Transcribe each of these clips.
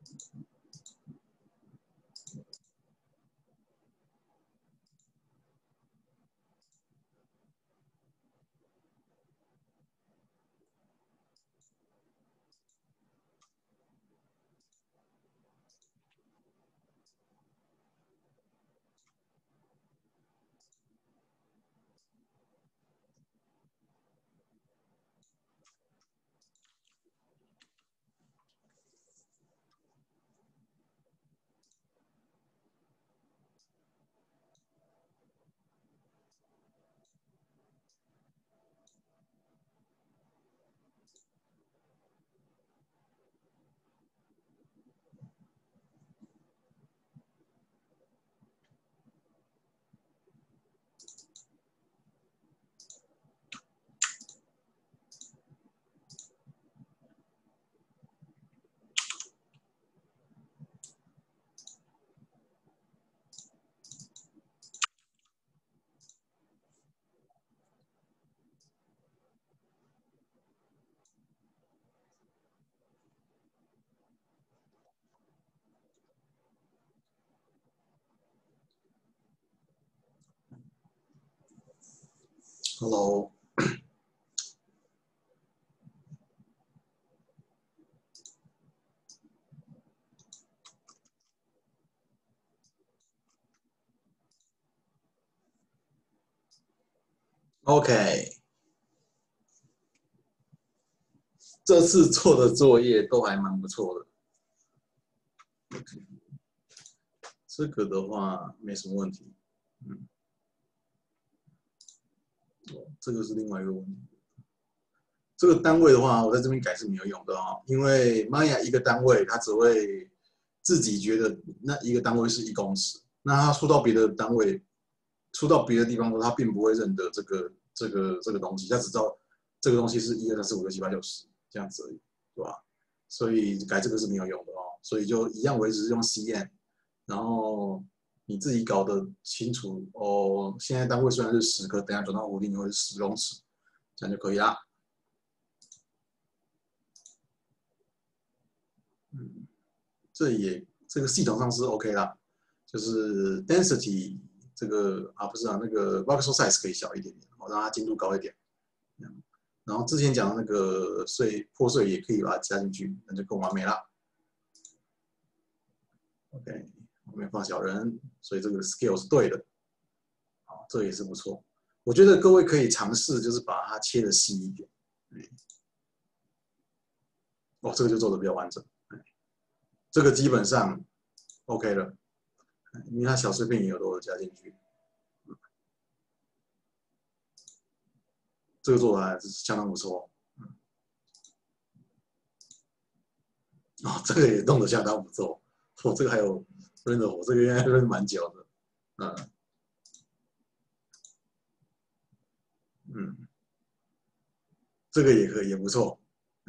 Hello， OK， 这次做的作业都还蛮不错的。这个的话没什么问题，这个是另外一个问题。这个单位的话，我在这边改是没有用的哦，因为 Maya 一个单位，它只会自己觉得那一个单位是1公尺，那它出到别的单位，出到别的地方后，它并不会认得这个东西，它只知道这个东西是1、2、3、4、5、6、7、8、9、10这样子而已，对吧？所以改这个是没有用的哦，所以就一样维持用 cm， 然后你自己搞得清楚哦。现在单位虽然是10，可等下转到5定会是10公尺，这样就可以啦。这个系统上是 OK 啦，就是 density 这个不是那个 voxel size 可以小一点点，让它精度高一点。然后之前讲的那个破碎也可以把它加进去，那就更完美啦。OK， 后面放小人，所以这个 scale 是对的，好，这也是不错。我觉得各位可以尝试，就是把它切的细一点。哦，这个就做的比较完整。这个基本上 OK 了，因为它小碎片也有都有加进去。这个做的还是相当不错。哦，这个也弄得相当不错。哦，这个还有 render， 我这个应该 render 蛮久的。这个也可以，也不错。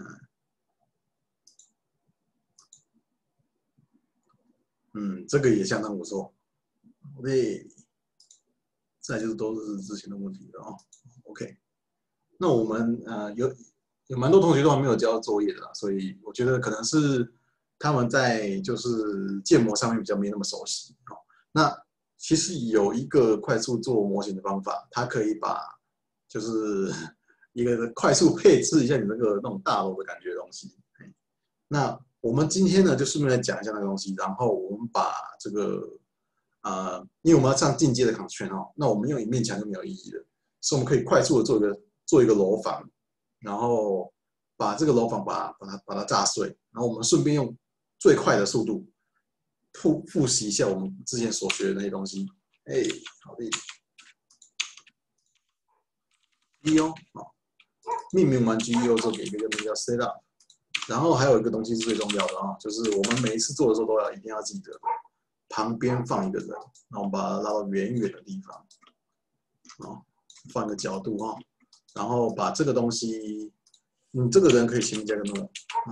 这个也相当不错。对，再就是都是之前的问题了哦。OK， 那我们有蛮多同学都还没有交作业的啦，所以我觉得可能是他们在就是建模上面比较没那么熟悉。那其实有一个快速做模型的方法，它可以把就是一个快速配置一下你那种大楼的感觉的东西。那我们今天呢，就顺便来讲一下那个东西，然后我们把这个因为我们要上进阶的 constraint 哦，那我们用一面墙就没有意义了，所以我们可以快速的做一个楼房，然后把这个楼房把它炸碎，然后我们顺便用最快的速度复习一下我们之前所学的那些东西。哎，好的。GEO 好，命名完 GEO 之后，给一个名叫 setup， 然后还有一个东西是最重要的啊，就是我们每一次做的时候一定要记得，旁边放一个人，然后我们把它拉到远远的地方，换个角度啊，然后把这个东西，你这个人可以前面加个 null，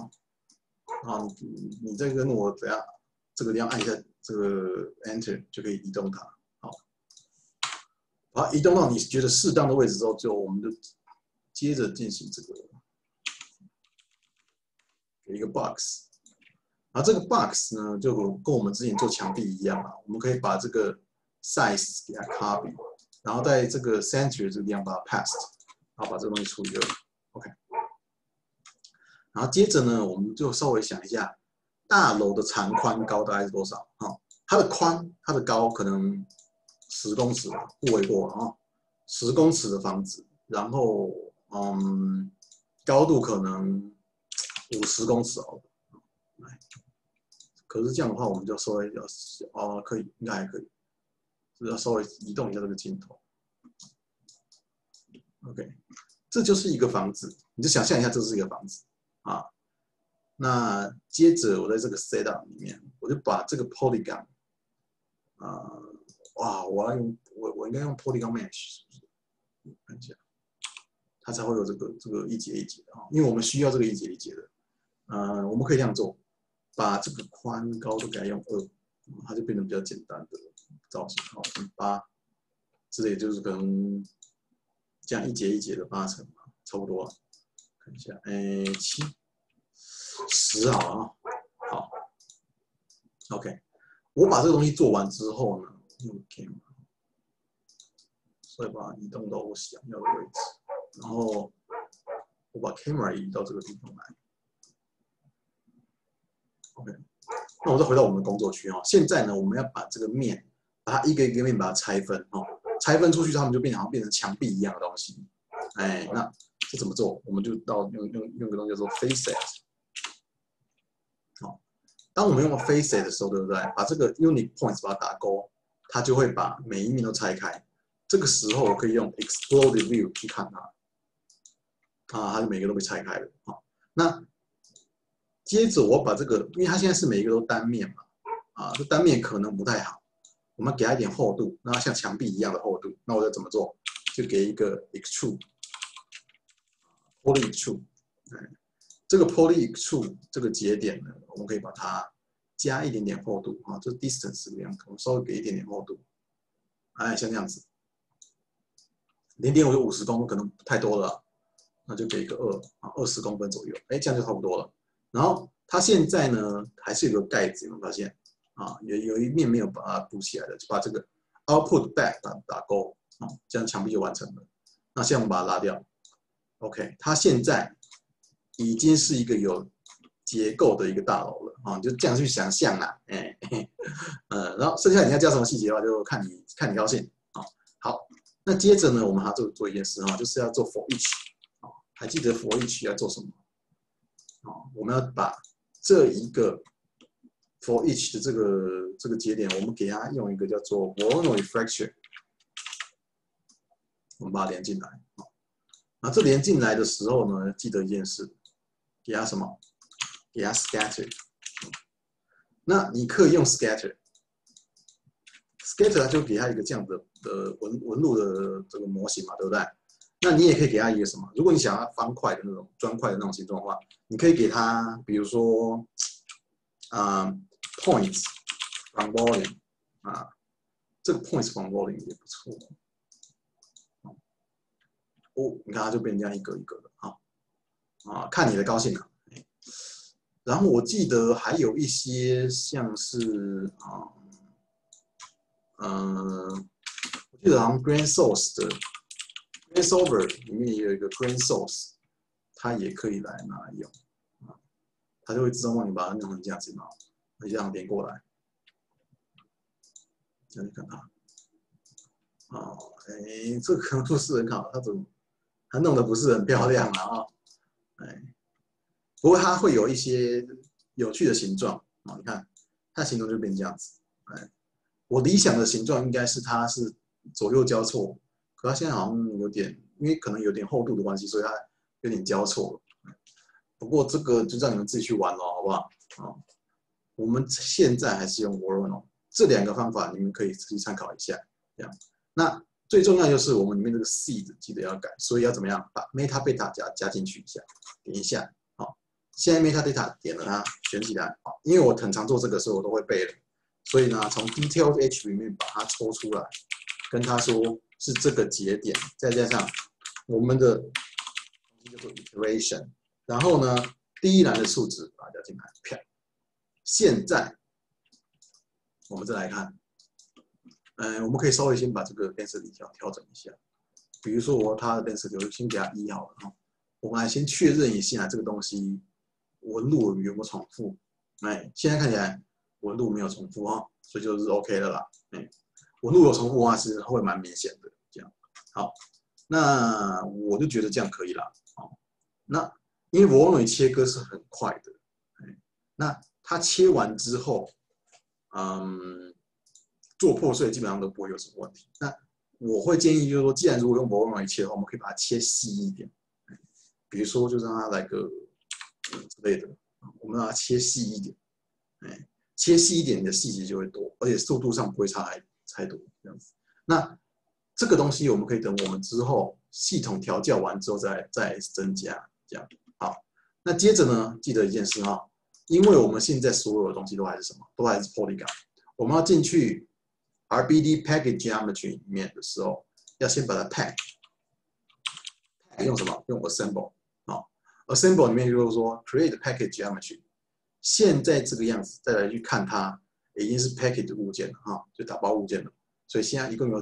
你这个 null 怎样？这个地方按一下这个 enter 就可以移动它，好，把它移动到你觉得适当的位置之后，我们就接着进行这个给一个 box， 然后这个 box 呢，就跟我们之前做墙壁一样啊，我们可以把这个 size 给它 copy， 然后在这个 center 这个地方把它 paste， 然后把这个东西处理了 ，OK。然后接着呢，我们就稍微想一下，大楼的长宽高大概是多少？哈，它的宽、它的高可能10公尺吧，不为过啊，10公尺的房子，然后高度可能50公尺哦。可是这样的话，我们就稍微要可以，应该还可以，只要稍微移动一下这个镜头。OK， 这就是一个房子，你就想象一下，这是一个房子啊。那接着我在这个 setup 里面，我就把这个 polygon 哇，我应该用 polygon mesh 是不是？看一下，它才会有这个一节一节的啊，因为我们需要这个一节一节的。我们可以这样做。把这个宽高都改用2，它就变得比较简单的造型。好，8，之类就是可能这样一节一节的8层嘛，差不多。看一下，7、10好了啊。好 ，OK。我把这个东西做完之后呢，用 camera， 所以把它移动到我想要的位置，然后我把 camera 移到这个地方来。OK。那我再回到我们的工作区哈，现在呢，我们要把这个面，把它一个一个面把它拆分哦，拆分出去，它们就好像变成墙壁一样的东西。那这怎么做？我们就用个东西叫做 facet。好，当我们用 facet 的时候，对不对？把这个 unit points 把它打勾，它就会把每一面都拆开。这个时候我可以用 exploded view 去看它，它就每个都被拆开了。好，那接着我把这个，因为它现在是每一个都单面嘛，这单面可能不太好，我们给它一点厚度，让它像墙壁一样的厚度。那我要怎么做？就给一个 extrude，poly extrude，这个 poly extrude 这个节点呢，我们可以把它加一点点厚度啊，这 distance 这样，我们稍微给一点点厚度，像这样子，0.5有50公分，可能太多了，那就给一个20公分左右，这样就差不多了。然后它现在呢还是有个盖子，有没有发现？有一面没有把它补起来的，就把这个 output back 打勾，这样墙壁就完成了。那现在我们把它拉掉 ，OK， 它现在已经是一个有结构的一个大楼了就这样去想象啦，然后剩下你要加什么细节的话，就看你高兴好，那接着呢，我们还要做一件事就是要做 for each 还记得 for each 要做什么？我们要把这一个 for each 的这个节点，我们给它用一个叫做 Voronoi fracture， 我们把它连进来。那这连进来的时候呢，记得一件事，给它什么？给它 scatter。那你可以用 scatter， 它就给它一个这样的纹路的这个模型嘛，对不对？那你也可以给它一个什么？如果你想要方块的那种砖块的那种形状的话，你可以给它，比如说points from volume 这个 points from volume 也不错你看它就变成这样一格一格的看你的高兴了。然后我记得还有一些像是我记得好像 grain source 的 grain solver 里面也有一个 grain source， 它也可以来拿来用它就会自动帮你把它弄成这样子嘛，你这样连过来，这样你看它这可能不是很好，它弄得不是很漂亮不过它会有一些有趣的形状你看它的形状就变这样子我理想的形状应该是它是左右交错，可它现在好像有点，因为可能有点厚度的关系，所以它有点交错了。不过这个就让你们自己去玩咯，好不好？我们现在还是用 Voronoi， 这2个方法你们可以自己参考一下。这样，那最重要就是我们里面这个 seed 记得要改，所以要怎么样？把 metadata 加进去一下，点一下。现在 metadata 点了它，选起来。因为我很常做这个，所以我都会背了。所以呢，从 detailed H 里面把它抽出来，跟他说是这个节点，再加上我们的叫做 iteration， 然后呢，第一栏的数值把它加进来， 现在我们再来看，我们可以稍微先把这个 density 调整一下，比如说它的 density 我先给它1好了哈，我们来先确认一下这个东西纹路有没有重复，现在看起来纹路没有重复哈，所以就是 OK 的啦，纹路有重复的话是会蛮明显的，这样好，那我就觉得这样可以啦，那因为 Voronoi 切割是很快的，那它切完之后，做破碎基本上都不会有什么问题。那我会建议就是说，既然如果用 Voronoi 切的话，我们可以把它切细一点，比如说就让它来个之类的，我们让它切细一点，切细一点，你的细节就会多，而且速度上不会差太多这样子。那这个东西我们可以等我们之后系统调教完之后再增加，这样好。那接着呢，记得一件事哈，因为我们现在所有的东西都还是什么，都还是 Polygon， 我们要进去 RBD Package Geometry 里面的时候，要先把它 pack 用什么？用 Assemble Assemble 里面就是说 Create Package Geometry， 现在这个样子再来去看它，已经是 Package 物件了哈，就打包物件了。所以现在一共有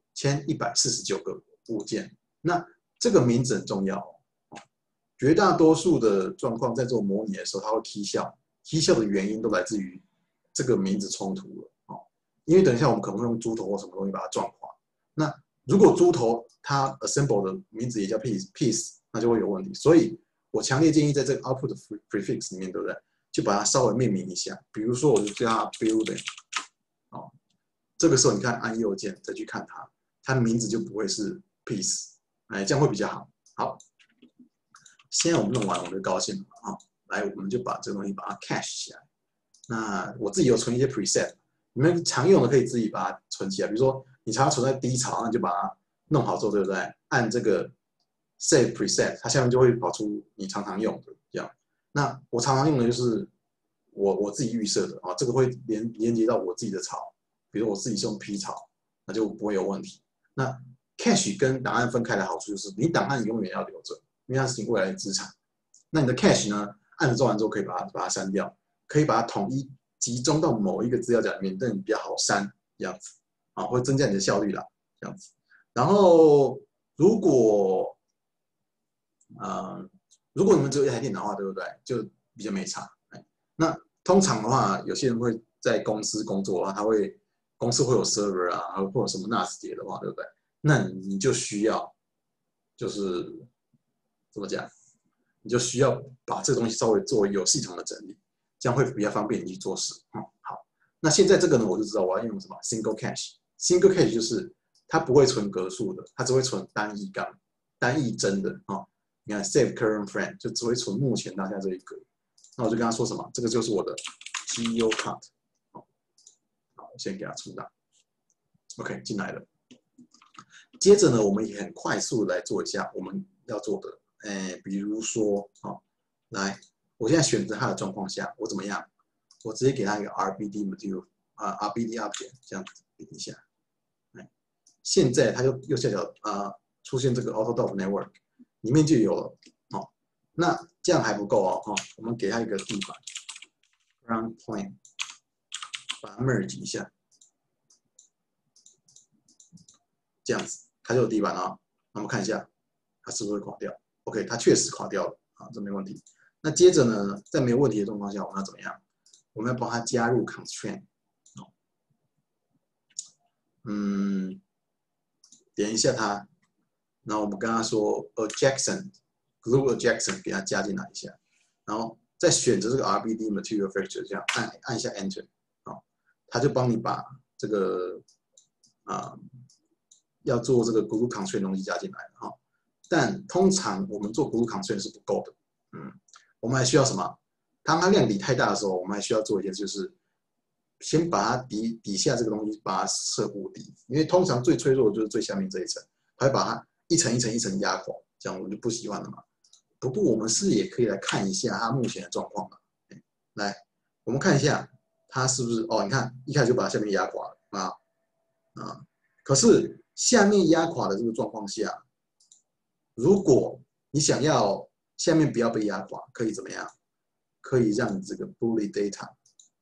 9149个物件，那这个名字很重要。绝大多数的状况在做模拟的时候，它会踢笑，踢笑的原因都来自于这个名字冲突了。因为等一下我们可能会用猪头或什么东西把它撞垮。那如果猪头它 assemble 的名字也叫 piece， 那就会有问题。所以我强烈建议在这个 output prefix 里面，对不对？就把它稍微命名一下。比如说，我就叫它 building， 这个时候你看按右键再去看它，它名字就不会是 piece， 这样会比较好。好。现在我们弄完，我们就高兴了啊！来，我们就把这个东西把它 cache 起来。那我自己有存一些 preset， 你们常用的可以自己把它存起来。比如说你常常存在低潮，那就把它弄好之后，对不对？按这个 save preset， 它下面就会跑出你常常用的这样。那我常常用的就是我自己预设的啊，这个会连接到我自己的槽，比如我自己是用 P 槽，那就不会有问题。那 cache 跟档案分开的好处就是，你档案永远要留着。因为它是你未来的资产，那你的 cache 呢？按着做完之后可以把它删掉，可以把它统一集中到某一个资料夹里面，这样比较好删，这样子啊，会增加你的效率啦，这样子。然后如果如果你们只有一台电脑的话，对不对？就比较没差。那通常的话，有些人会在公司工作啊，公司会有 server 啊，或者什么 NAS 碟的话，对不对？那你就需要就是怎么讲？你就需要把这个东西稍微做有系统的整理，这样会比较方便你去做事。好，那现在这个呢，我就知道我要用什么 single cache。single cache 就是它不会存格数的，它只会存单一帧的你看 save current frame 就只会存目前当下这一格。那我就跟他说什么？这个就是我的 geocut。好，先给它存档。OK， 进来了。接着呢，我们也很快速的来做一下我们要做的。比如说，来，我现在选择它的状况下，我怎么样？我直接给它一个 RBD material RBD object 这样子点一下，现在它又下角出现这个 Autodoc Network 里面就有了，那这样还不够我们给它一个地板 ground plane， 把它 merge 一下，这样子它就有地板了。那我们看一下，它是不是会垮掉？ OK， 它确实垮掉了这没问题。那接着呢，在没有问题的状况下，我们要怎么样？我们要帮它加入 constraint。点一下它，然后我们跟它说 glue adjacent 给它加进来一下，然后再选择这个 RBD material feature， 这样按一下 Enter， 它就帮你把这个要做这个 glue constraint 东西加进来了但通常我们做 glue constraint 是不够的，我们还需要什么？当它量体太大的时候，我们还需要做一件，就是先把它底下这个东西把它设固定，因为通常最脆弱的就是最下面这一层，它会把它一层一层一层压垮，这样我们就不喜欢了嘛。不过我们是也可以来看一下它目前的状况了。来，我们看一下它是不是你看一开始就把它下面压垮了可是下面压垮的这个状况下，如果你想要下面不要被压垮，可以怎么样？可以让你这个 bully data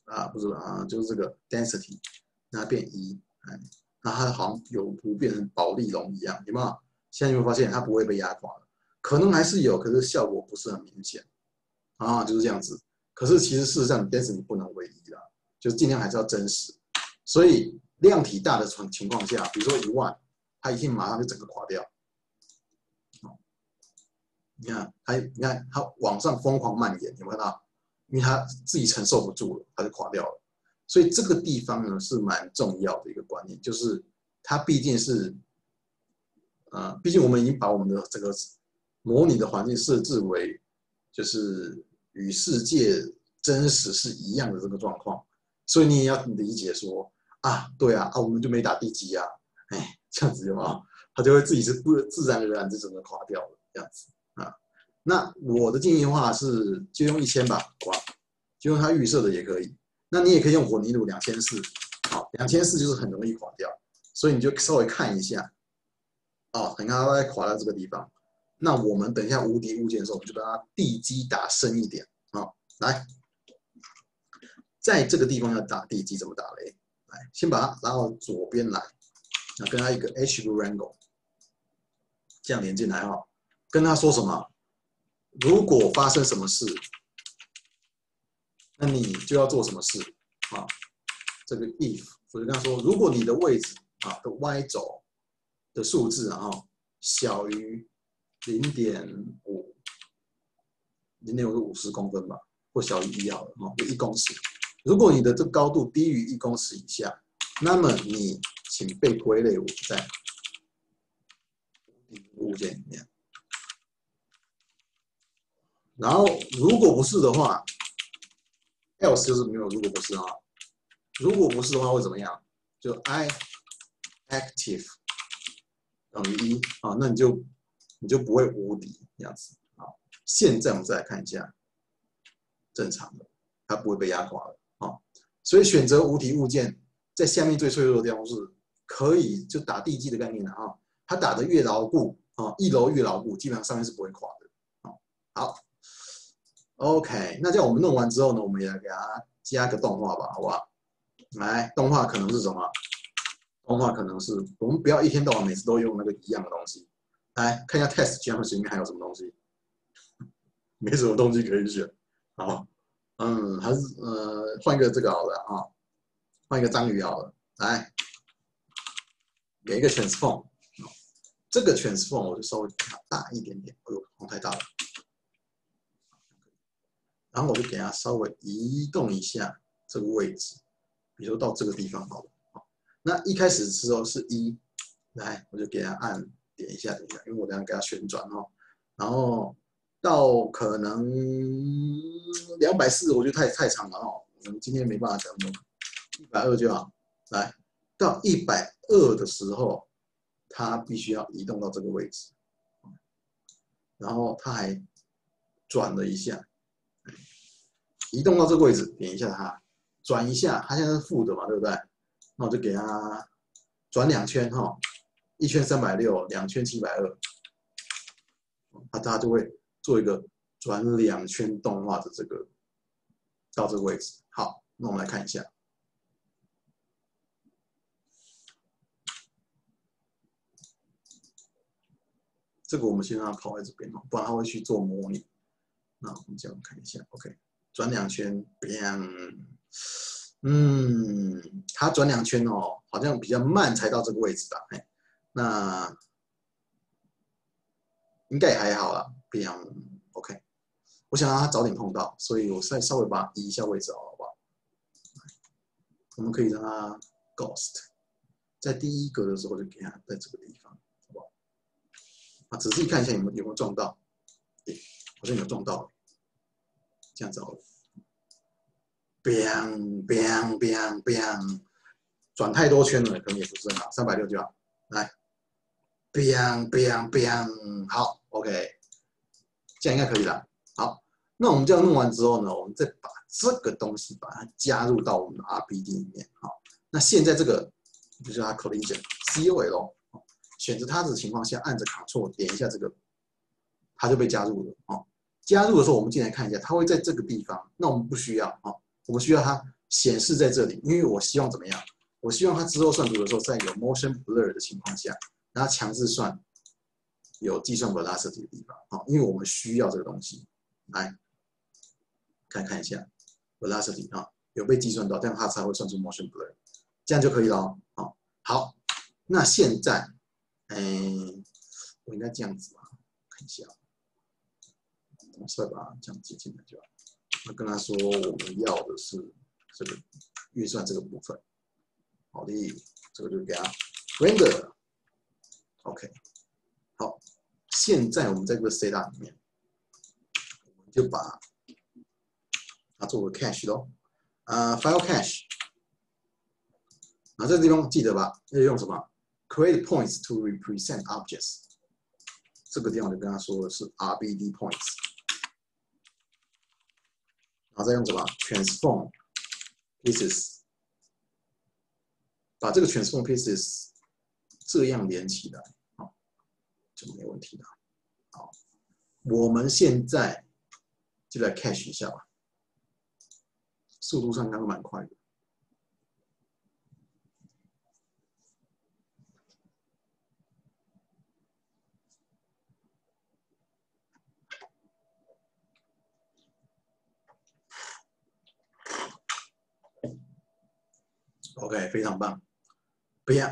不是就是这个 density， 那它变1，那它好像有图变成保利龙一样，有没有？现在有没有发现它不会被压垮了？可能还是有，可是效果不是很明显就是这样子。可是其实事实上 density 不能为1啦，就是尽量还是要真实。所以量体大的情况下，比如说10000，它一定马上就整个垮掉。你看它往上疯狂蔓延，有没有看到？因为它自己承受不住了，它就垮掉了。所以这个地方呢是蛮重要的一个观念，就是它毕竟是，毕竟我们已经把我们的这个模拟的环境设置为，就是与世界真实是一样的这个状况，所以你也要理解说对我们就没打地基啊，这样子有没有？它就会自己是不自然而然就整个垮掉了，这样子那我的建议的话是就用1000吧，好吧？就用它预设的也可以。那你也可以用混凝土2400，好，2400就是很容易垮掉，所以你就稍微看一下，等它会垮到这个地方。那我们等一下无敌物件的时候，我们就把它地基打深一点来，在这个地方要打地基，怎么打嘞？来，先把它拉到左边来，那跟它一个 H Rangle， 这样连进来跟他说什么？如果发生什么事，那你就要做什么事这个 if， 所以跟他说，如果你的位置的 y 轴的数字小于0.5， 0.5是50公分吧，或小于1好了就1公尺。如果你的这个高度低于1公尺以下，那么你请被归类为在物件里面。然后如果不是的话 ，else 就是没有如果不是如果不是的话会怎么样？就 I active 等于1那你就不会无敌这样子现在我们再来看一下正常的，它不会被压垮了所以选择无敌物件，在下面最脆弱的地方是可以就打地基的概念它打得越牢固1楼越牢固，基本上上面是不会垮的好。OK， 那这样我们弄完之后呢，我们也来给它加个动画吧，好不好？来，动画可能是什么？动画可能是我们不要一天到晚每次都用那个一样的东西。来看一下 test canvas 里面还有什么东西？没什么东西可以选。好，还是换一个这个好了换一个章鱼好了。来，给一个 transform， 这个 transform 我就稍微给它大一点点，放太大了。然后我就给它稍微移动一下这个位置，比如到这个地方好了。那一开始的时候是1，来我就给它按点一下，因为我等下给它旋转然后到可能240，我觉得太长了我们今天没办法讲120就好。来到120的时候，它必须要移动到这个位置，然后它还转了一下。移动到这个位置，点一下它，转一下，它现在是负的嘛，对不对？那我就给它转2圈1圈360，2圈720，它就会做一个转2圈动画的这个到这个位置。好，那我们来看一下，这个我们先让它跑在这边不然它会去做模拟。那我们这样看一下 ，OK。转2圈，它转2圈好像比较慢才到这个位置吧？那应该也还好啦，OK。我想让它早点碰到，所以我稍微把它移一下位置好不好？我们可以让它 Ghost， 在第1格的时候就给它在这个地方，好不好？仔细看一下有没有撞到？好像有撞到。这样子好了 ，biang biang biang biang， 转太多圈了，可能也不是很好，360就好。来 ，biang biang biang， 好 ，OK， 这样应该可以了。好，那我们这样弄完之后呢，我们再把这个东西把它加入到我们的 RPD 里面。好，那现在这个就是它 collision COL， 选择它的情况下，按着 Ctrl 点一下这个，它就被加入了加入的时候，我们进来看一下，它会在这个地方。那我们不需要我们需要它显示在这里，因为我希望怎么样？我希望它之后算图的时候，在有 motion blur 的情况下，然后强制算有计算 velocity 的地方，好，因为我们需要这个东西。来，看一下 velocity 啊，有被计算到，这样它才会算出 motion blur， 这样就可以了。好，那现在，我应该这样子吧？看一下，我稍微把它这样接进来就好。那跟他说，我们要的是这个预算这个部分。好的，这个就给他 render。OK， 好，现在我们在这个 setup 里面，我们就把它做个 cache 咯。file cache。那这个地方记得吧？要用什么 ？create points to represent objects。这个地方我就跟他说的是 RBD points。然后再用什么 transform pieces， 把这个 transform pieces 这样连起来，好，就没问题了。好，我们现在就来 cache 一下吧，速度上应该会蛮快的。OK， 非常棒。不要，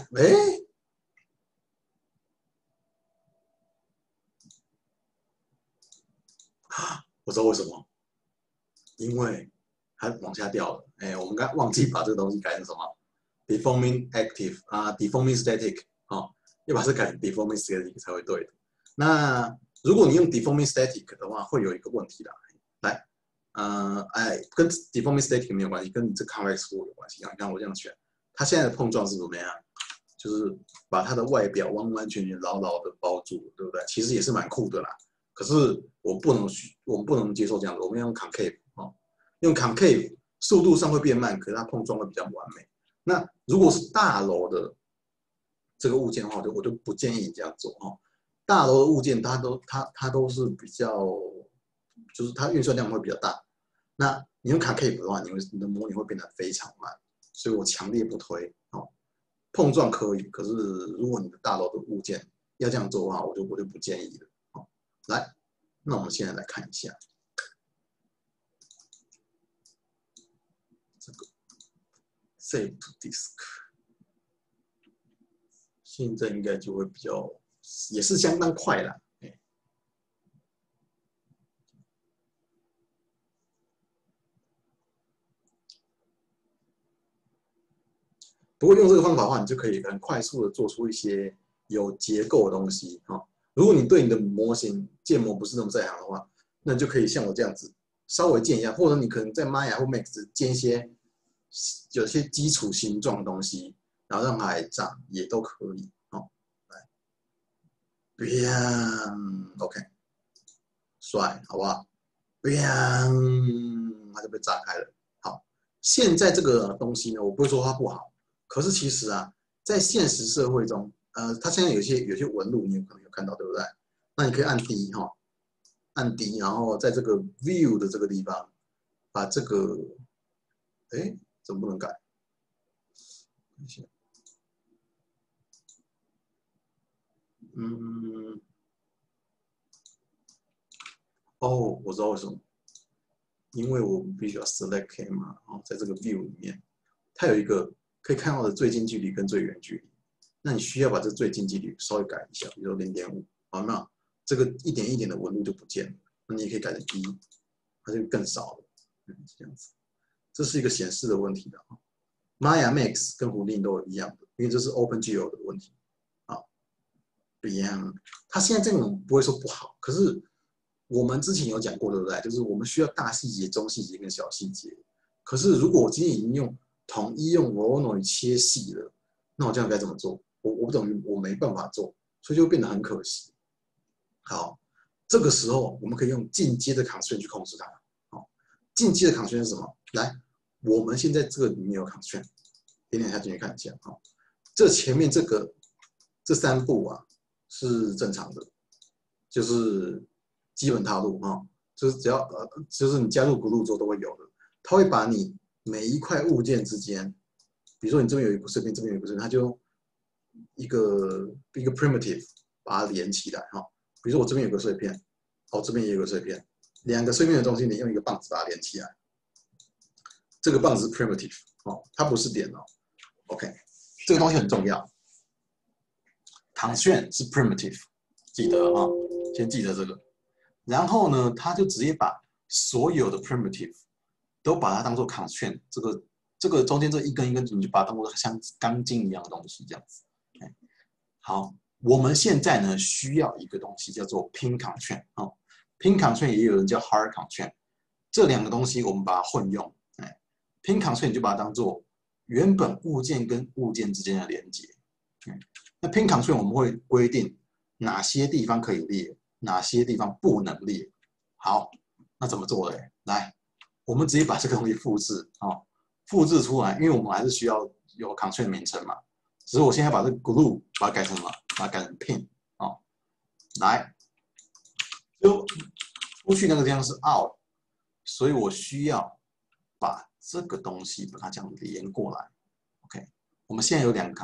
我知道为什么，因为它往下掉了。我们刚忘记把这个东西改成什么 deforming active deforming static 要把这改成 deforming static 才会对的。那如果你用 deforming static 的话，会有一个问题啦。来，跟 deforming static 没有关系，跟你这 convex flow 有关系。你看我这样选，它现在的碰撞是怎么样？就是把它的外表完完全全牢牢的包住，对不对？其实也是蛮酷的啦。可是我们不能接受这样的，我们要用 concave 用 concave 速度上会变慢，可是它碰撞会比较完美。那如果是大楼的这个物件的话，我就不建议你这样做大楼的物件它都是比较，就是它运算量会比较大。那你用 concave 的话，你的模拟会变得非常慢，所以我强烈不推碰撞可以，可是如果你的大楼的物件要这样做的话，我就不建议了。来，那我们现在来看一下这个 save to disk， 现在应该就会比较，也是相当快啦。不过用这个方法的话，你就可以很快速的做出一些有结构的东西如果你对你的模型建模不是那么在行的话，那你就可以像我这样子稍微建一下，或者你可能在 Maya 或 Max 建一些有些基础形状的东西，然后让它来长也都可以来 ，OK， 帅，好不好？它就被炸开了。好，现在这个东西呢，我不会说它不好。可是其实在现实社会中，它现在有些纹路，你有可能有看到，对不对？那你可以按 D 按 D， 然后在这个 View 的这个地方，把这个，怎么不能改？我知道为什么，因为我们必须要 Select Camera，在这个 View 里面，它有一个可以看到的最近距离跟最远距离。那你需要把这最近距离稍微改一下，比如说0.5，好，那这个一点一点的纹路就不见了。那你也可以改成1，它就更少了。这样子，这是一个显示的问题的Maya Max 跟胡令都一样的，因为这是 OpenGL 的问题不一样。它现在这种不会说不好，可是我们之前有讲过，对不对？就是我们需要大细节、中细节跟小细节。可是如果我今天已经统一用 Voronoi 切细了，那我这样该怎么做？我等于我没办法做，所以就变得很可惜。好，这个时候我们可以用进阶的 constraint 去控制它。进阶的 constraint 是什么？来，我们现在这个里面有 constraint， 点下进去看一下这前面这3步是正常的，就是基本套路就是只要就是你加入 glue 之后都会有的，它会把你每一块物件之间，比如说你这边有一个碎片，这边有一个碎片，它就一个 primitive 把它连起来哈。比如说我这边有个碎片，哦，这边也有个碎片，两个碎片的中心点用一个棒子把它连起来。这个棒子是 primitive 哦，它不是点哦。OK， 这个东西很重要。constraint 是 primitive， 记得哈，先记得这个。然后呢，他就直接把所有的 primitive 都把它当做 constraint， 这个中间这一根一根，你就把它当做像钢筋一样的东西这样子。好，我们现在呢需要一个东西叫做 pin constraint 哦 ，pin constraint 也有人叫 hard constraint， 这两个东西我们把它混用。pin constraint 就把它当做原本物件跟物件之间的连接。那 pin constraint 我们会规定哪些地方可以列，哪些地方不能列。好，那怎么做嘞？来，我们直接把这个东西复制哦，复制出来，因为我们还是需要有 constraint 名称嘛。只是我现在把这个 glue 把它改成什么？把它改成 pin 哦。来，就出去那个地方是 out， 所以我需要把这个东西把它这样连过来。OK， 我们现在有两个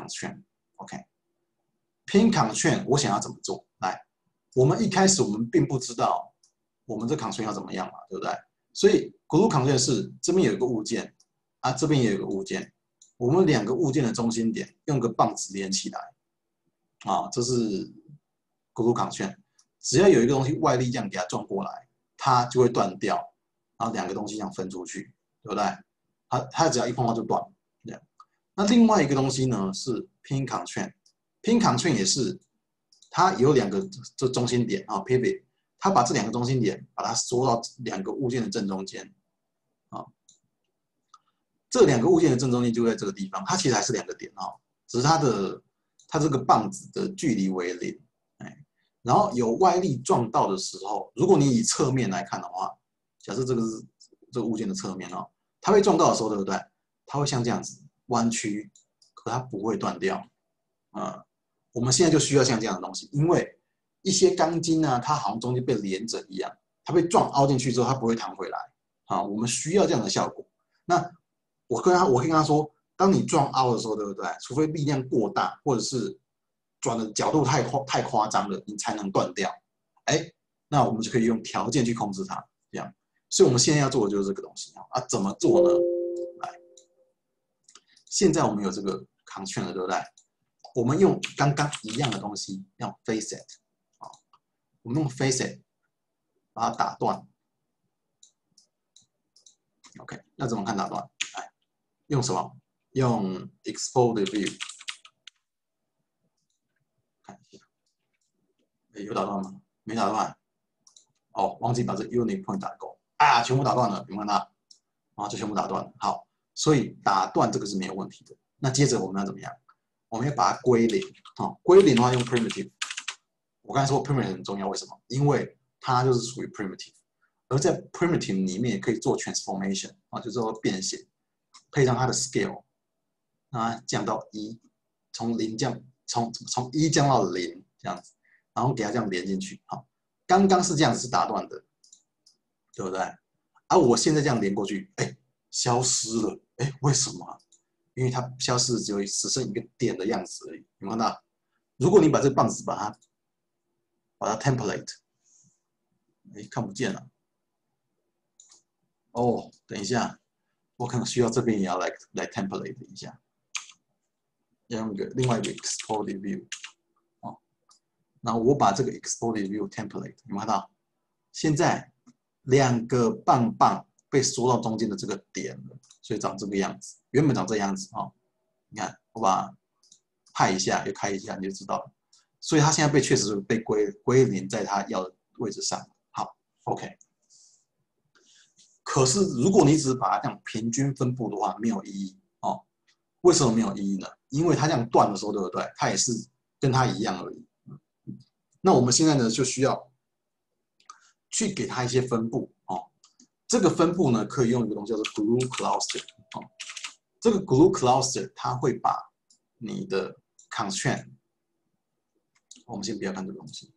constraint。OK，pin constraint 我想要怎么做？来，我们一开始我们并不知道我们这 constraint 要怎么样嘛，对不对？所以 glue constraint 是这边有一个物件啊，这边也有一个物件，我们两个物件的中心点用个棒子连起来啊，这是 glue constraint。只要有一个东西外力这样给它撞过来，它就会断掉，然后两个东西这样分出去，对不对？它只要一碰到就断，这样。那另外一个东西呢是 pin constraint。pin constraint 也是，它有两个这中心点啊 ，pivot， 它把这两个中心点把它缩到两个物件的正中间啊，这两个物件的正中间就在这个地方，它其实还是两个点啊，只是它这个棒子的距离为0，然后有外力撞到的时候，如果你以侧面来看的话，假设这个是这个物件的侧面哦，它被撞到的时候，对不对？它会像这样子弯曲，可它不会断掉。我们现在就需要像这样的东西，因为一些钢筋啊，它好像中间被连着一样，它被撞凹进去之后，它不会弹回来。我们需要这样的效果。那我可以跟他说，当你撞凹的时候，对不对？除非力量过大，或者是转的角度太夸张了，你才能断掉。那我们就可以用条件去控制它，这样。所以我们现在要做的就是这个东西啊，怎么做呢？来，现在我们有这个 constraint 了，对不对？我们用刚刚一样的东西，用 facet 啊，我们用 facet 把它打断。OK， 那怎么看打断？来，用什么？用 explode view。看一下，有打断吗？没打断。哦，忘记把这 unit point 打勾啊，全部打断了，有没有看到？啊，就全部打断了。好，所以打断这个是没有问题的。那接着我们要怎么样？我们要把它归零。归零的话用 primitive。我刚才说 primitive 很重要，为什么？因为它就是属于 primitive， 而在 primitive 里面也可以做 transformation 啊，就是说变形，配上它的 scale， 让它降到1，从1降到0这样子，然后给它这样连进去。好，刚刚是这样子是打断的，对不对？我现在这样连过去，消失了，为什么？因为它消失只剩一个点的样子而已，有没有看到？如果你把这个棒子把它 template， 看不见了。哦，等一下，我可能需要这边也要来 template 一下，要用另外一个 export view 然后我把这个 export view template 有没有看到？现在两个棒棒被缩到中间的这个点了，所以长这个样子，原本长这样子你看，我把它派一下，又开一下，你就知道了。所以它现在确实被归零在它要的位置上。好 ，OK。可是如果你只是把它这样平均分布的话，没有意义哦。为什么没有意义呢？因为它这样断的时候，对不对？它也是跟它一样而已。那我们现在呢，就需要去给它一些分布这个分布呢，可以用一个东西叫做 glue cluster 这个 glue cluster 它会把你的 constraint， 我们先不要看这个东西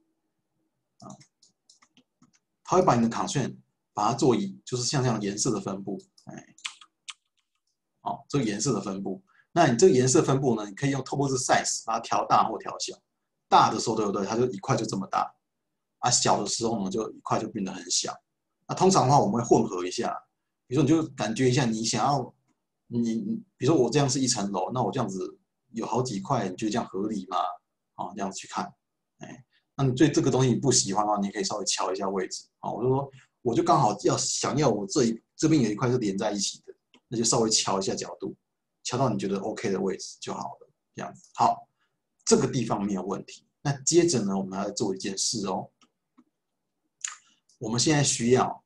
它会把你的 constraint 把它做就是像这样颜色的分布， 哦，这个颜色的分布。那你这个颜色分布呢，你可以用透过这 size 把它调大或调小。大的时候，对不对？它就一块就这么大，啊，小的时候呢，就一块就变得很小。那通常的话，我们会混合一下，比如说你就感觉一下，你想要比如说我这样是一层楼，那我这样子有好几块，你觉得这样合理吗？啊，这样子去看，哎，那你对这个东西你不喜欢的话，你可以稍微调一下位置。啊，我就说，我就刚好想要我这边有一块是连在一起的，那就稍微调一下角度，调到你觉得 OK 的位置就好了，这样子。好，这个地方没有问题。那接着呢，我们要做一件事哦，我们现在需要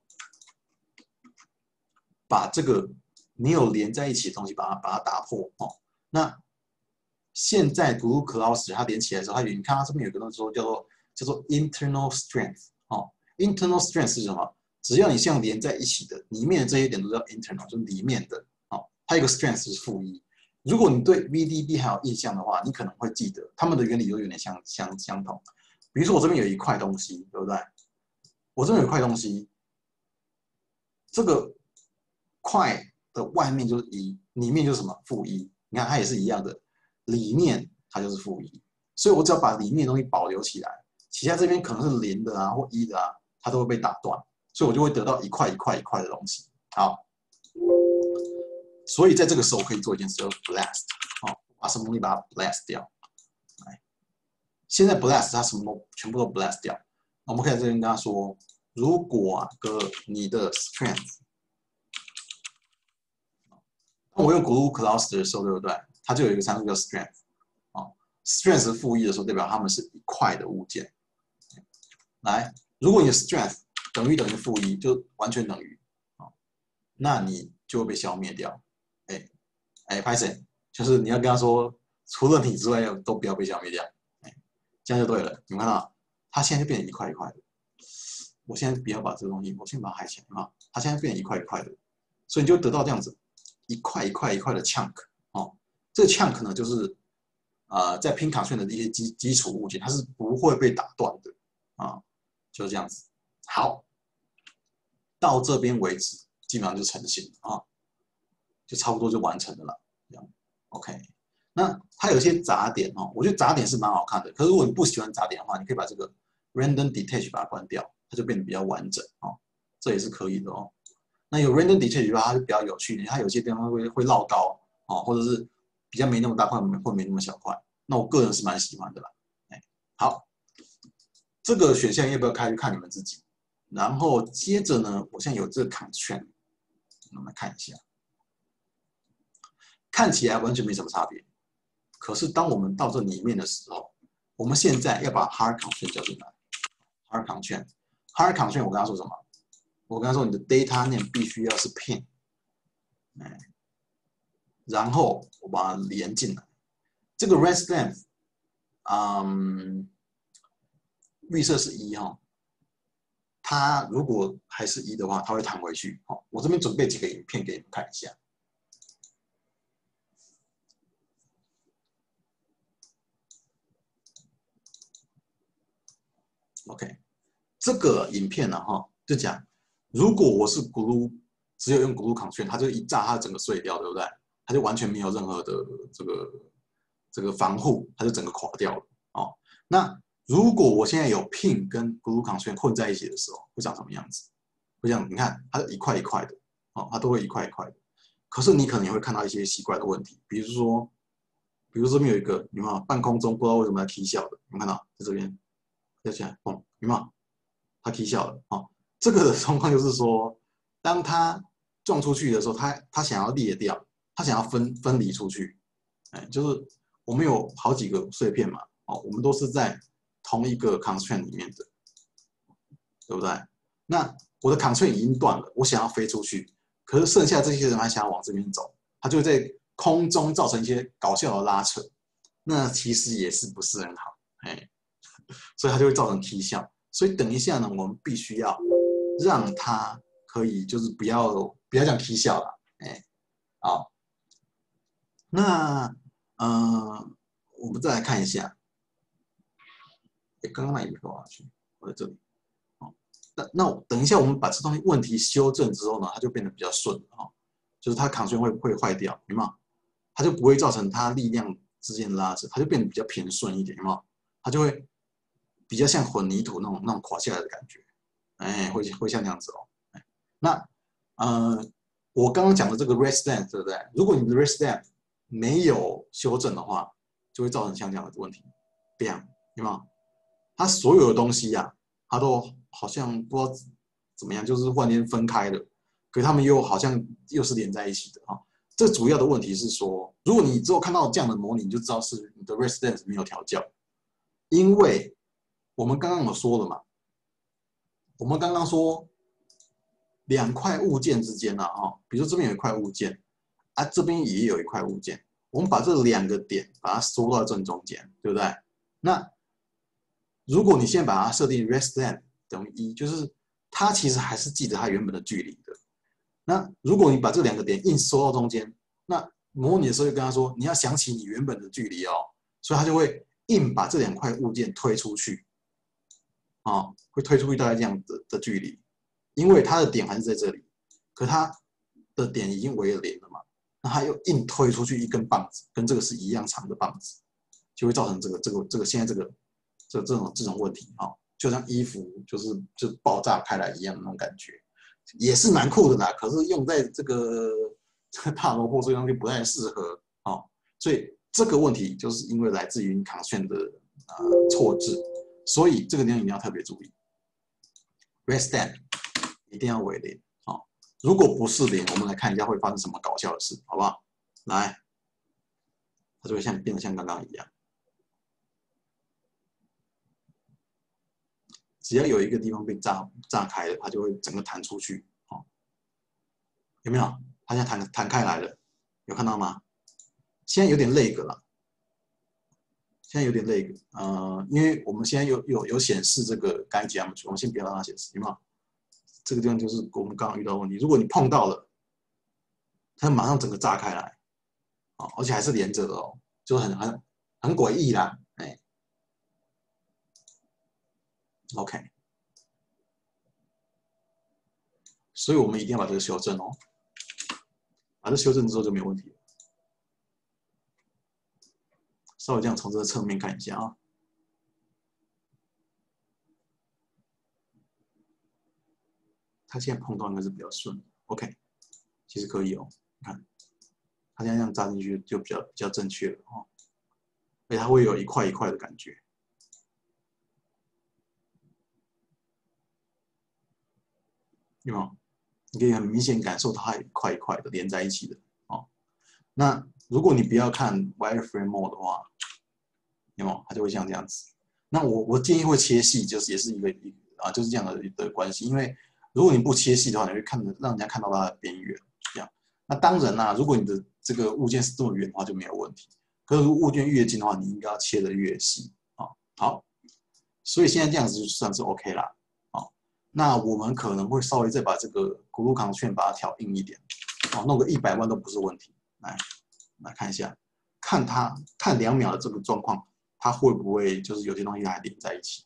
把这个你有连在一起的东西把它打破哦。那现在 Glue Cluster 它连起来的时候，你看它这边有个东西叫做 internal strength 哦。internal strength 是什么？只要你像连在一起的，里面的这些点都叫 internal， 就是里面的。哦，它有个 strength 是-1。如果你对 VDB 还有印象的话，你可能会记得它们的原理都有点相同。比如说我这边有一块东西，对不对？我这边有一块东西，这个块的外面就是1，里面就是什么-1。你看它也是一样的，里面它就是-1，所以我只要把里面的东西保留起来，其他这边可能是0的啊或1的啊，它都会被打断，所以我就会得到一块一块一块的东西。好，所以在这个时候我可以做一件事，叫 blast， 哦，把什么东西把它 blast 掉。现在 blast 它什么都全部都 blast 掉，我们可以在这边跟他说，如果啊哥你的 strength， 当我用 glue cluster 的时候，对不对？它就有一个参数叫 strength， 哦 ，strength 是-1的时候，代表它们是一块的物件。来，如果你的 strength 等于-1，就完全等于，哦，那你就会被消灭掉。拍谁？就是你要跟他说，除了你之外都不要被消灭掉。这样就对了。你们看到，它现在就变成一块一块的。我现在不要把这个东西，我先把它hei起来啊。它现在变成一块一块的，所以你就得到这样子一块一块一块的 chunk 哦。这个 chunk 呢，就是在拼卡圈的一些基础物件，它是不会被打断的啊，就是这样子。好，到这边为止，基本上就成型啊，就差不多就完成了啦。这样 OK。那它有一些杂点哦，我觉得杂点是蛮好看的。可是如果你不喜欢杂点的话，你可以把这个 random detach 把它关掉，它就变得比较完整哦，这也是可以的哦。那有 random detach 的话，它就比较有趣，它有些地方会绕高哦，或者是比较没那么大块，或没那么小块。那我个人是蛮喜欢的啦。好，这个选项要不要开就看你们自己。然后接着呢，我现在有这个 constraint， 我们来看一下，看起来完全没什么差别。可是当我们到这里面的时候，我们现在要把 hard constraint 叫进来。hard constraint，hard constraint 我跟他说什么？我跟他说你的 data name 必须要是 pin， 然后我把它连进来。这个 rest length， 预设是1哈，它如果还是1的话，它会弹回去。我这边准备几个影片给你们看一下。OK， 这个影片呢，就讲如果我是 glue， 只有用 glue constraint， 它就一炸，它整个碎掉，对不对？它就完全没有任何的这个防护，它就整个垮掉了。哦，那如果我现在有 pin 跟 glue constraint 混在一起的时候，会长什么样子？会这样，你看它一块一块的，哦，它都会一块一块的。可是你可能也会看到一些奇怪的问题，比如说这边有一个，有没有半空中不知道为什么要踢笑的？有没有看到在这边掉下来，嘣，有没有？它踢笑了哦。这个的状况就是说，当它撞出去的时候，它想要裂掉，它想要分离出去，就是我们有好几个碎片嘛，哦，我们都是在同一个 constraint 里面的，对不对？那我的 constraint 已经断了，我想要飞出去，可是剩下这些人还想要往这边走，他就在空中造成一些搞笑的拉扯，那其实也是不是很好，所以它就会造成踢笑。所以等一下呢，我们必须要让它可以就是不要这样踢笑了，好，那我们再来看一下，刚刚那一个我要去，我在这里，那等一下我们把这东西问题修正之后呢，它就变得比较顺了哈， 就是它 constraint 会坏掉，有没有？它就不会造成它力量之间的拉扯，它就变得比较平顺一点，有没有？它就会比较像混凝土那种垮下来的感觉，哎，会像那样子哦。那我刚刚讲的这个 rest length 对不对？如果你的 rest length 没有修正的话，就会造成像这样的问题，这样有没有？它所有的东西呀、它都好像不知道怎么样，就是忽然间分开了，可是它们又好像又是连在一起的啊。这主要的问题是说，如果你之后看到这样的模拟，你就知道是你的 rest length 没有调教，因为我们刚刚有说了嘛，我们刚刚说两块物件之间啊，比如说这边有一块物件啊，这边也有一块物件，我们把这两个点把它缩到正中间，对不对？那如果你现在把它设定 rest length 等于1，就是它其实还是记得它原本的距离的。那如果你把这两个点硬缩到中间，那模拟的时候就跟他说你要想起你原本的距离哦，所以他就会硬把这两块物件推出去，会推出去大概这样的距离，因为它的点还是在这里，可它的点已经为了0了嘛，那它又硬推出去一根棒子，跟这个是一样长的棒子，就会造成这个现在这种问题啊，就像衣服就爆炸开来一样的那种感觉，也是蛮酷的啦。可是用在这个大萝卜上就不太适合哦，所以这个问题就是因为来自于constraint的错置，所以这个地方一定要特别注意 ，rest length 一定要为0哦。如果不是0，我们来看一下会发生什么搞笑的事，好不好？来，它就会变得像刚刚一样。只要有一个地方被炸开了，它就会整个弹出去，有没有？它现在弹开来了，有看到吗？现在有点lag了，现在有点lag，因为我们现在有显示这个该节 geometry，我们先不要让它显示，有没有？这个地方就是我们刚刚遇到的问题，如果你碰到了，它马上整个炸开来，而且还是连着的哦，就很诡异啦，哎 ，OK。所以我们一定要把这个修正哦，把这修正之后就没有问题了。稍微这样从这个侧面看一下啊，它现在碰到应该是比较顺 ，OK， 其实可以哦，你看，它现在这样扎进去就比较正确了哦，而且它会有一块一块的感觉，有没有？你可以很明显感受到它一块一块的连在一起的哦。那如果你不要看 wireframe mode 的话，有没有？它就会像这样子。那我建议会切细，就是也是就是这样的关系。因为如果你不切细的话，你会让人家看到它的边缘这样。那当然啦，如果你的这个物件是这么远的话就没有问题。可是如果物件越近的话，你应该要切的越细啊。好，所以现在这样子就算是 OK 啦。好，那我们可能会稍微再把这个轱辘扛券把它调硬一点，弄个100万都不是问题。来看一下，看2秒的这个状况。它会不会就是有些东西还连在一起？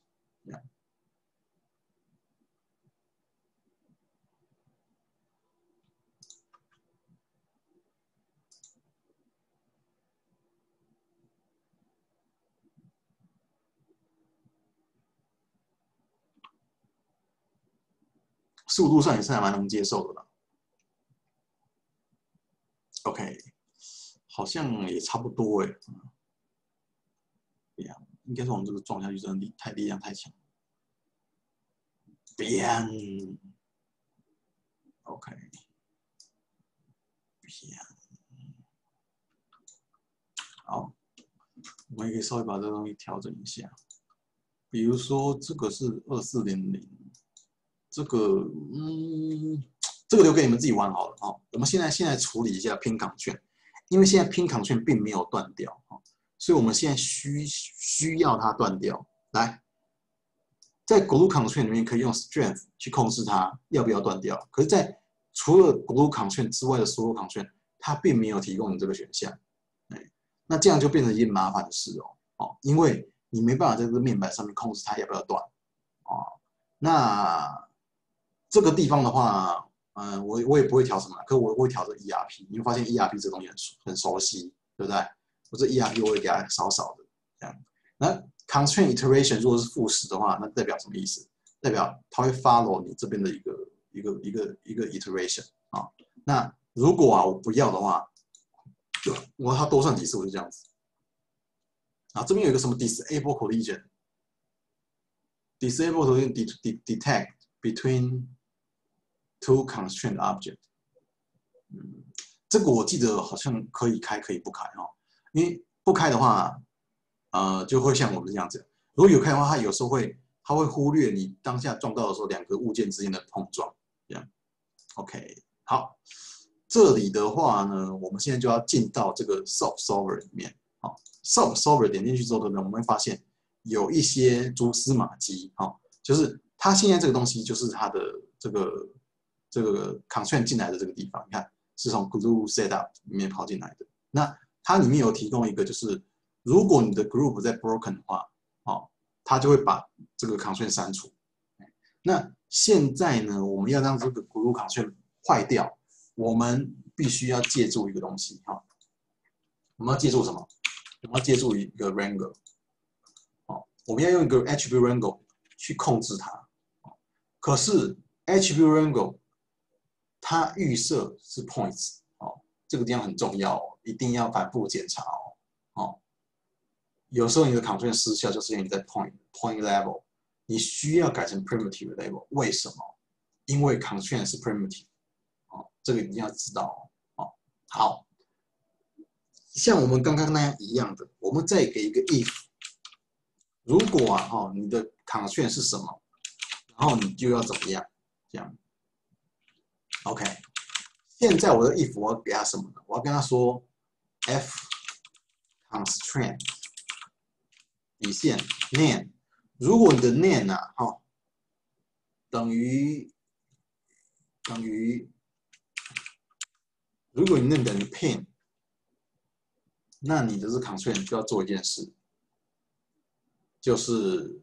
速度上也是还蛮能接受的啦。OK， 好像也差不多哎。应该是我们这个撞下去真的力量太强。OK， 好，我们也可以稍微把这个东西调整一下。比如说这个是2400，这个这个留给你们自己玩好了哦。我们现在处理一下拼港券，因为现在拼港券并没有断掉所以我们现在需要它断掉。来，在轱辘港券里面可以用 strength 去控制它要不要断掉，可是，在除了轱辘港券之外的所有港券，它并没有提供你这个选项。那这样就变成一件麻烦的事因为你没办法在这个面板上面控制它要不要断那这个地方的话， 我也不会调什么，可我会调这 ERP， 你会发现 ERP 这东西很熟悉，对不对？我这 ERP 我会给它少少的这样。那 constraint iteration 如果是负10的话，那代表什么意思？代表它会 follow 你这边的一个 iteration 啊。那如果我不要的话，我它多算几次我就这样子。啊，这边有一个什么 disable collision。Disable collision detect between two constraint object。这个我记得好像可以开，可以不开哈。因为不开的话，就会像我们这样子。如果有开的话，它有时候它会忽略你当下撞到的时候两个物件之间的碰撞。这样 ，OK， 好。这里的话呢，我们现在就要进到这个 solver 里面。好 ，solver 点进去之后呢，我们会发现有一些蛛丝马迹。好，就是它现在这个东西就是它的这个 constraint 进来的这个地方，你看是从 glue setup 里面跑进来的。那它里面有提供一个，就是如果你的 group 在 broken 的话，它就会把这个 constraint 删除。那现在呢，我们要让这个 glue constraint 坏掉。我们必须要借助一个东西，哈，我们要借助什么？我们要借助一个 wrangle， 我们要用一个 attribute wrangle 去控制它。可是 attribute wrangle 它预设是 points， 这个地方很重要，一定要反复检查哦。有时候你的 constraint 失效，就是因为你在 point level， 你需要改成 primitive level， 为什么？因为 constraint 是 primitive。这个一定要知道哦。好，像我们刚刚那样一样的，我们再给一个 if， 如果你的 constraint 是什么，然后你就要怎么样？这样 ，OK。现在我的 if 我要给他什么呢？我要跟他说 f constraint 底线 name， 如果你的 name 等于如果你那等于 pin， 那你的这 constraint 就要做一件事，就是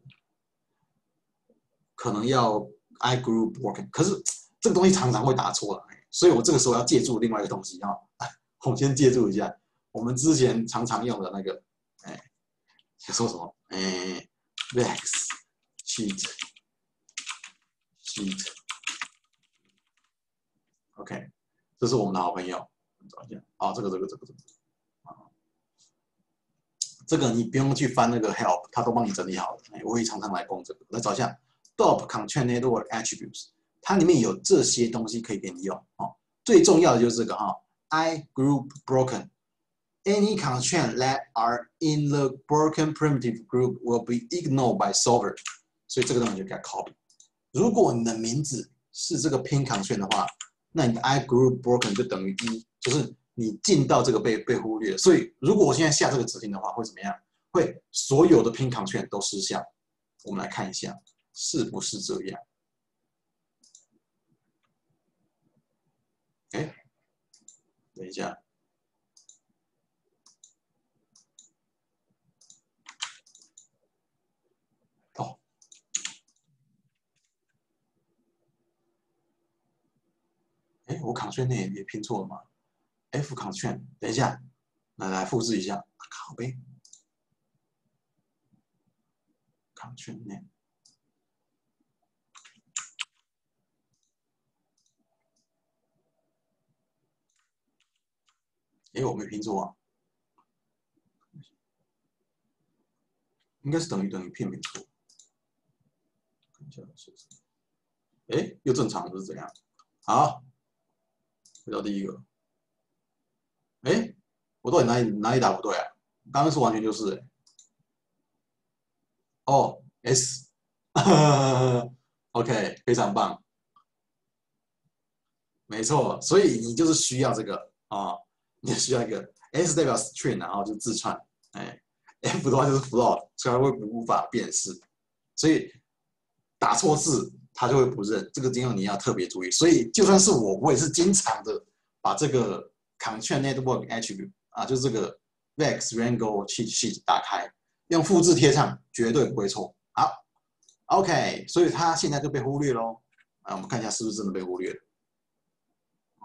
可能要 I group broken， 可是这个东西常常会打错了，所以我这个时候要借助另外一个东西我们先借助一下我们之前常常用的那个，说什么？vex sheet OK， 这是我们的好朋友，找一下这个你不用去翻那个 help， 它都帮你整理好了。我会常常来攻这个。来找一下 DOP constraint network attributes， 它里面有这些东西可以给你用。最重要的就是这个I group broken。Any constraint that are in the broken primitive group will be ignored by solver。所以这个东西就给它 copy。如果你的名字是这个 pin constraint 的话，那你的 I group broken 就等于1，就是你进到这个被忽略。所以如果我现在下这个指令的话，会怎么样？会所有的 pin constraint 都失效。我们来看一下是不是这样。等一下。我 constraint 也拼错了吗 ？F constraint， 等一下，来复制一下，靠呗 ，constraint name。我没拼错啊，应该是等于片没错。看一下是什么？又正常是怎样？好，回到第一个。我到底哪里打不对啊？刚刚是完全就是S， OK， 非常棒，没错，所以你就是需要这个你需要一个 S 代表 string， 然后就字串，F 的话就是 float， 所以它会无法辨识，所以打错字它就会不认，这个地方你要特别注意。所以就算是我也是经常的把这个 constraint network attribute 就是这个 vex wrangle cheat sheet 打开，用复制贴上，绝对不会错。好 ，OK， 所以它现在就被忽略喽。我们看一下是不是真的被忽略了。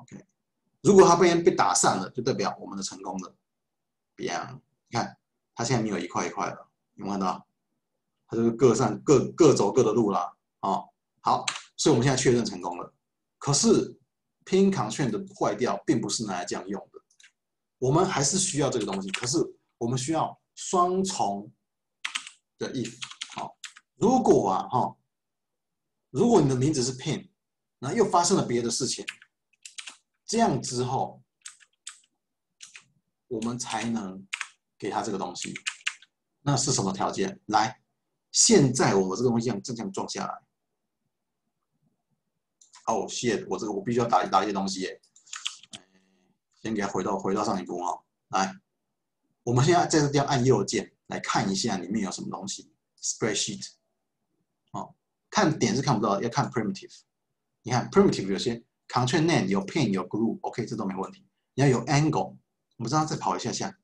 OK， 如果它被打散了，就代表我们的成功了。biang， 你看它现在没有一块一块了，有没有看到？它就是各走各的路啦。哦，好，所以我们现在确认成功了。可是 pin constraint 的坏掉，并不是拿来这样用的。我们还是需要这个东西，可是我们需要双重的 if。好，如果如果你的名字是 pin， 那又发生了别的事情，这样之后，我们才能给他这个东西。那是什么条件？来，现在我们这个东西这样撞下来。哦 ，shit， 我必须要打一些东西耶。先给它回到上一步哦。来，我们现在在这地方按右键来看一下里面有什么东西。Spreadsheet， 哦，看点是看不到的，要看 primitive。你看 primitive 有些 constraint name 有 pin 有 glue，OK， 这都没问题。你要有 angle， 我们这样再跑一下下。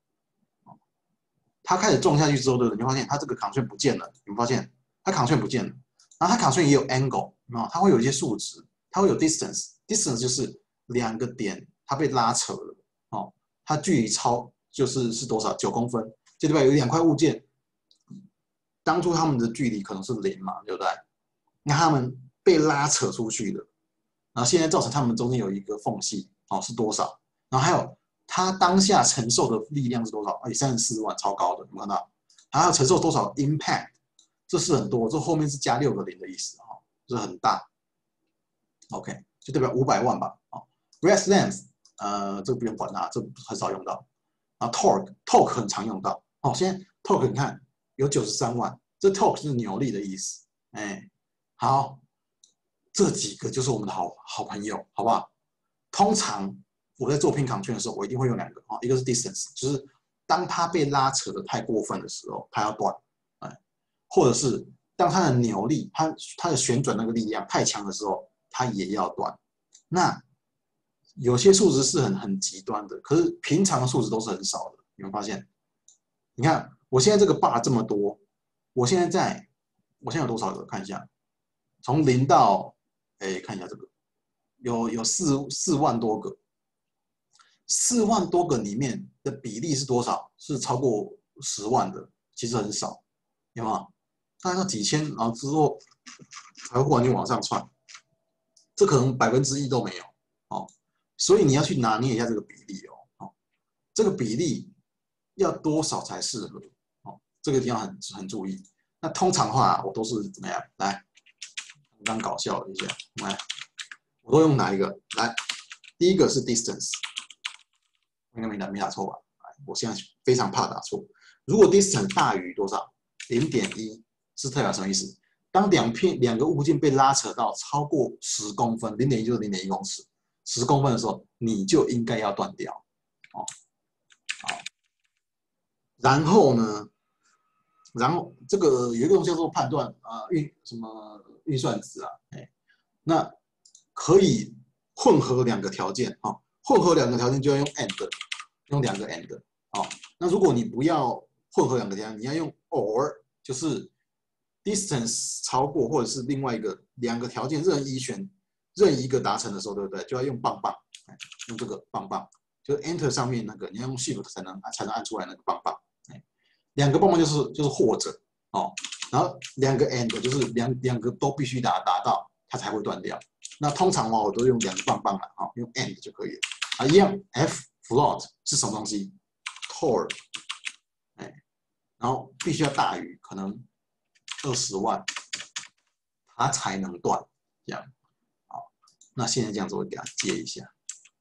它开始撞下去之后，对不对？你会发现它这个 constraint 不见了，你们发现它 constraint 不见了，然后它 constraint 也有 angle， 它会有一些数值，它会有 distance 就是两个点它被拉扯了，哦，它距离是多少？9公分，这里边有两块物件，当初它们的距离可能是0嘛，对不对？那它们被拉扯出去了，然后现在造成它们中间有一个缝隙，哦，是多少？然后还有它当下承受的力量是多少？34万，超高的，有没有看到？还要承受多少 impact？ 这是很多，这后面是加6个0的意思，哈，这很大。OK， 就代表500万吧，哦 ，rest length， 这个不用管它，这很少用到。啊 torque 很常用到，哦，现在 torque 你看有93万，这 torque 是扭力的意思，哎，好，这几个就是我们的好朋友，好不好？通常我在做 pin constraint 的时候，我一定会用2个啊，一个是 distance， 就是当它被拉扯的太过分的时候，它要断，哎，或者是当它的扭力，它的旋转那个力量太强的时候，它也要断。那有些数值是很极端的，可是平常的数值都是很少的。你们发现？你看我现在这个 bar 这么多，我现在有多少个？看一下，从0到看一下这个，有4万多个，4万多个里面的比例是多少？是超过10万的，其实很少，有没有？大概要几千，然后之后才会忽然就往上窜，这可能1%都没有，哦。所以你要去拿捏一下这个比例哦，这个比例要多少才适合？哦，这个一定要很注意。那通常的话，我都是怎么样？来，刚搞笑了一下，来，我都用哪一个？来，第一个是 distance， 应该没打错吧？我现在非常怕打错。如果 distance 大于多少？0.1是代表什么意思？当两个物件被拉扯到超过10公分，0.1就是0.1公尺。10公分的时候，你就应该要断掉，哦，好，然后呢，然后这个有一个东西叫做判断运算值啊，那可以混合2个条件，混合2个条件就要用 and， 用2个 and， 那如果你不要混合2个条件，你要用 or， 就是 distance 超过或者是另外一个2个条件任一个达成的时候，对不对？就要用棒棒，用这个棒棒，就是 Enter 上面那个，你要用 Shift 才能按出来那个棒棒。2个棒棒就是或者哦，然后2个 And 就是两个都必须达到，它才会断掉。那通常我都用2个棒棒了，用 And 就可以了。啊，一样 F float 是什么东西 ？Tor， 然后必须要大于可能20万，它才能断，这样。那现在这样子，我给它接一下，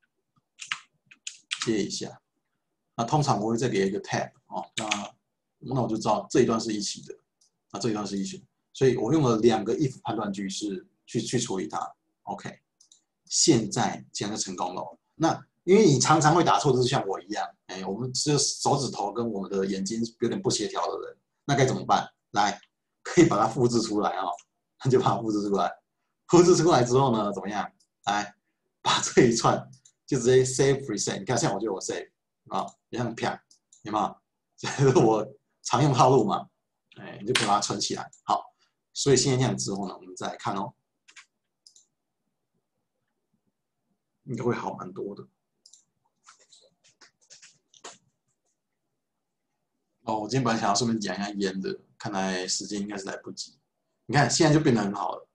那通常我会再给一个 tab 哦，那我就知道这一段是一起的，这一段是一起的，所以我用了2个 if 判断句是去处理它。OK， 现在这样就成功了。那因为你常常会打错，就是像我一样，我们只有手指头跟我们的眼睛有点不协调的人，那该怎么办？来，可以把它复制出来啊，那就把它复制出来。复制出来之后呢，怎么样？来，把这一串就直接 save reset。你看，像我就有 save 啊，也很漂亮，有没有？这是我常用套路嘛，你就可以把它存起来。好，所以现在这样之后呢，我们再来看哦。 应该会好蛮多的。哦，我今天本来想要顺便讲一下烟的，看来时间应该是来不及。你看现在就变得很好了，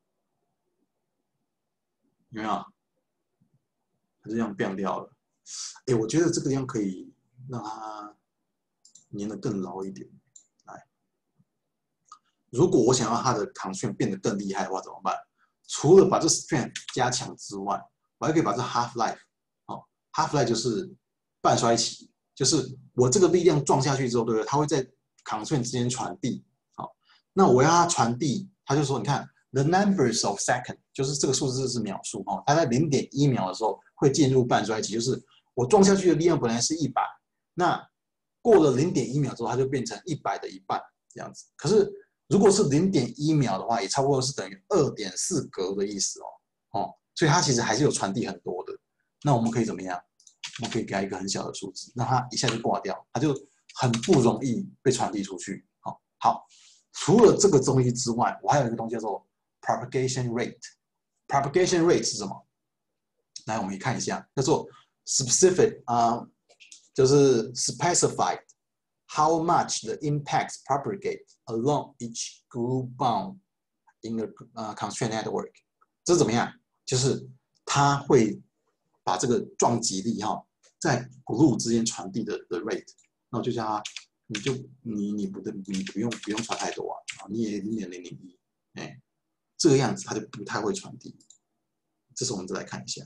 有没有？它就这样变掉了。哎，我觉得这个地方可以让它粘得更牢一点。来，如果我想要它的 constraint 变得更厉害的话，怎么办？除了把这 strength 加强之外，我还可以把这 half life， 哦 ，half life 就是半衰期，就是我这个力量撞下去之后，对不对？它会在 constraint 之间传递。好，那我要它传递，它就说，你看 the numbers of second， 就是这个数字是秒数哦，它在0.1秒的时候会进入半衰期，就是我撞下去的力量本来是100，那过了0.1秒之后，它就变成100的一半这样子。可是如果是0.1秒的话，也差不多是等于2.4格的意思哦，所以它其实还是有传递很多的。那我们可以怎么样？我们可以给它一个很小的数字，让它一下就挂掉，它就很不容易被传递出去。好，除了这个东西之外，我还有一个东西叫做 propagation rate。propagation rate 是什么？来，我们看一下，叫做 specific 就是 specified how much the impacts propagate along each groove bound in a constraint network。这是怎么样？就是它会把这个撞击力在 groove 之间传递的 rate， 那我就叫它，你不用传太多你也0.001，这个样子它就不太会传递。这时候我们再来看一下。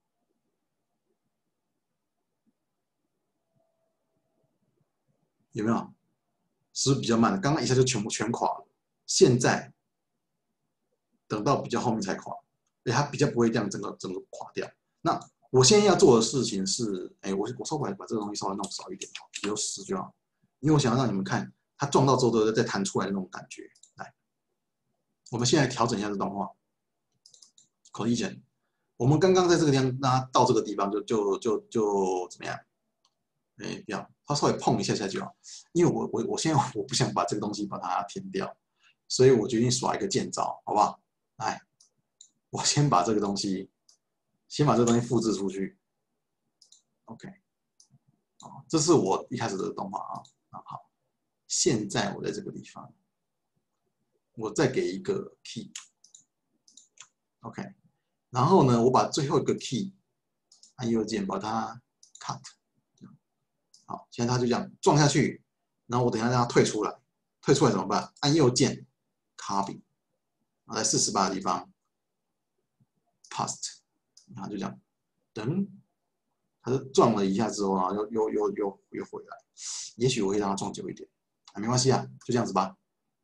有没有？是不是比较慢的？刚刚一下就全垮了，现在等到比较后面才垮，它比较不会这样整个垮掉。那我现在要做的事情是，我稍微把这个东西稍微弄少一点，只有10就好，因为我想要让你们看它撞到之后再弹出来的那种感觉。来，我们现在调整一下这动画 collision。我们刚刚在这个地方让它到这个地方就怎么样？不要，它稍微碰一下就好，因为我现在我不想把这个东西把它填掉，所以我决定耍一个剑招，好不好？来，我先把这个东西复制出去 ，OK， 这是我一开始的动画好，现在我在这个地方，我再给一个 key，OK， 然后呢，我把最后一个 key 按右键把它 cut。好，现在它就这样撞下去，然后我等一下让它退出来，退出来怎么办？按右键 copy， 在48的地方 paste， 然后就这样，等，它就撞了一下之后，然后又回来。也许我会让它撞久一点，没关系啊，就这样子吧。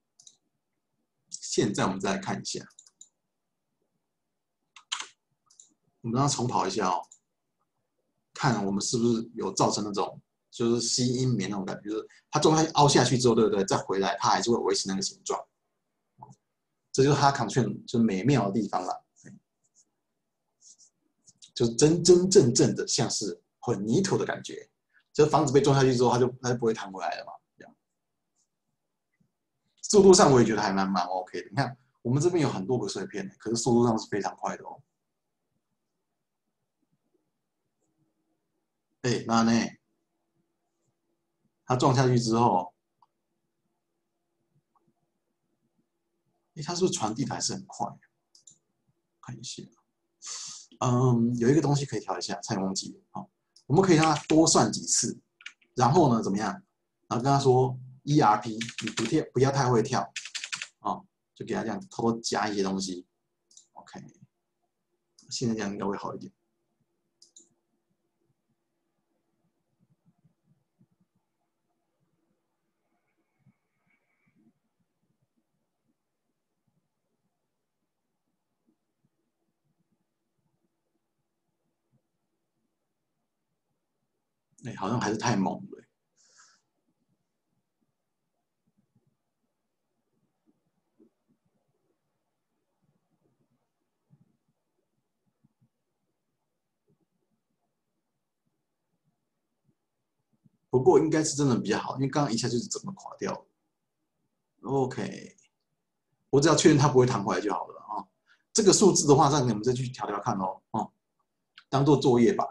现在我们再来看一下，我们让它重跑一下看我们是不是有造成那种。就是吸音棉那种感觉，就是它撞下去凹下去之后，对不对？再回来，它还是会维持那个形状。这就是它 constraint 就是美妙的地方了，就是真正的像是混凝土的感觉。就是房子被撞下去之后，它就不会弹回来了嘛。这样，速度上我也觉得还蛮 OK 的。你看，我们这边有很多个碎片，可是速度上是非常快的哦。那呢？它撞下去之后，它是不是传递的还是很快？看一下，有一个东西可以调一下，差点忘记了。我们可以让它多算几次，然后呢怎么样？然后跟他说 ERP， 你不要太会跳就给他这样偷偷加一些东西。OK， 现在这样应该会好一点。好像还是太猛了。不过应该是真的比较好，因为刚刚一下就是整个垮掉了。OK， 我只要确认它不会弹回来就好了这个数字的话，让你们再去调看当做作业吧。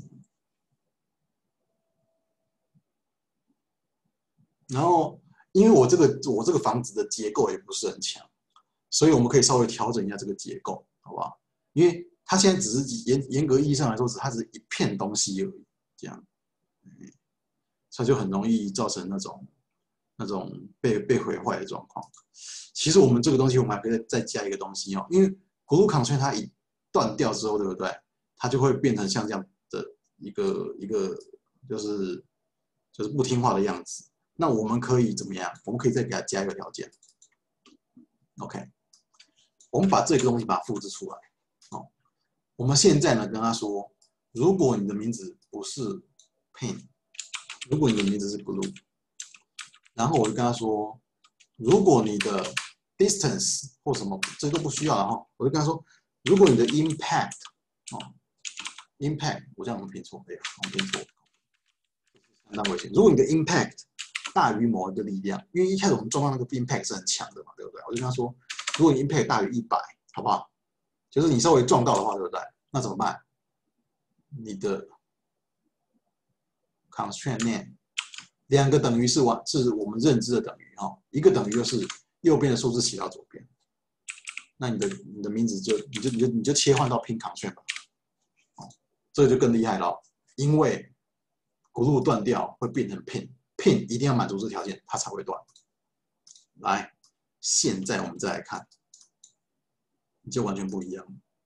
然后，因为我这个房子的结构也不是很强，所以我们可以稍微调整一下这个结构，好不好？因为它现在只是严格意义上来说，它只是一片东西而已，这样，它就很容易造成那种被毁坏的状况。其实我们这个东西，我们还可以再加一个东西哦，因为轱辘康圈它一断掉之后，对不对？它就会变成像这样的一个就是不听话的样子。那我们可以怎么样？我们可以再给它加一个条件 ，OK？ 我们把这个东西把它复制出来。哦，我们现在呢跟他说，如果你的名字不是 Pain， 如果你的名字是 Glue， 然后我就跟他说，如果你的 Distance 或什么这都不需要了哈，我就跟他说，如果你的 Impact 哦 Impact， 我这样我们拼错，哎呀，我们拼错，相当危险。如果你的 Impact 大于某一个力量，因为一开始我们撞到那个 Impact 是很强的嘛，对不对？我就跟他说，如果你 Impact 大于100，好不好？就是你稍微撞到的话，对不对？那怎么办？你的 constraint name 两个等于是我们认知的等于哈，一个等于就是右边的数字写到左边，那你的名字你就切换到 pin constraint 吧，哦，这个就更厉害了，因为轱辘断掉会变成 pin 一定要满足这条件，它才会断。来，现在我们再来看，就完全不一样。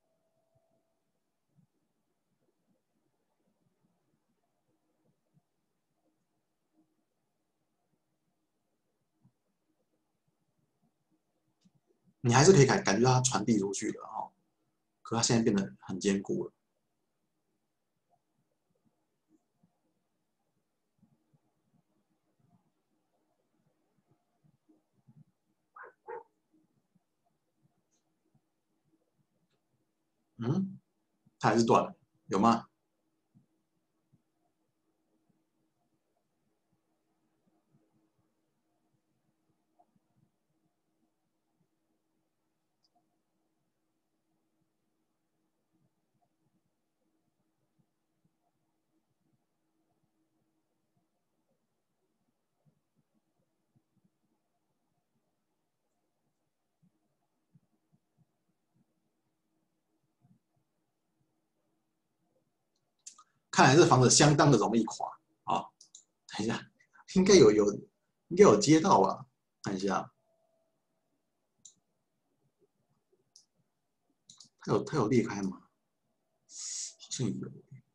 你还是可以感觉到它传递出去的哈，可它现在变得很坚固了。嗯，它还是断了，有吗？看来这房子相当的容易垮啊！等一下，应该应该有接到吧？看一下，它有裂开吗？好像有。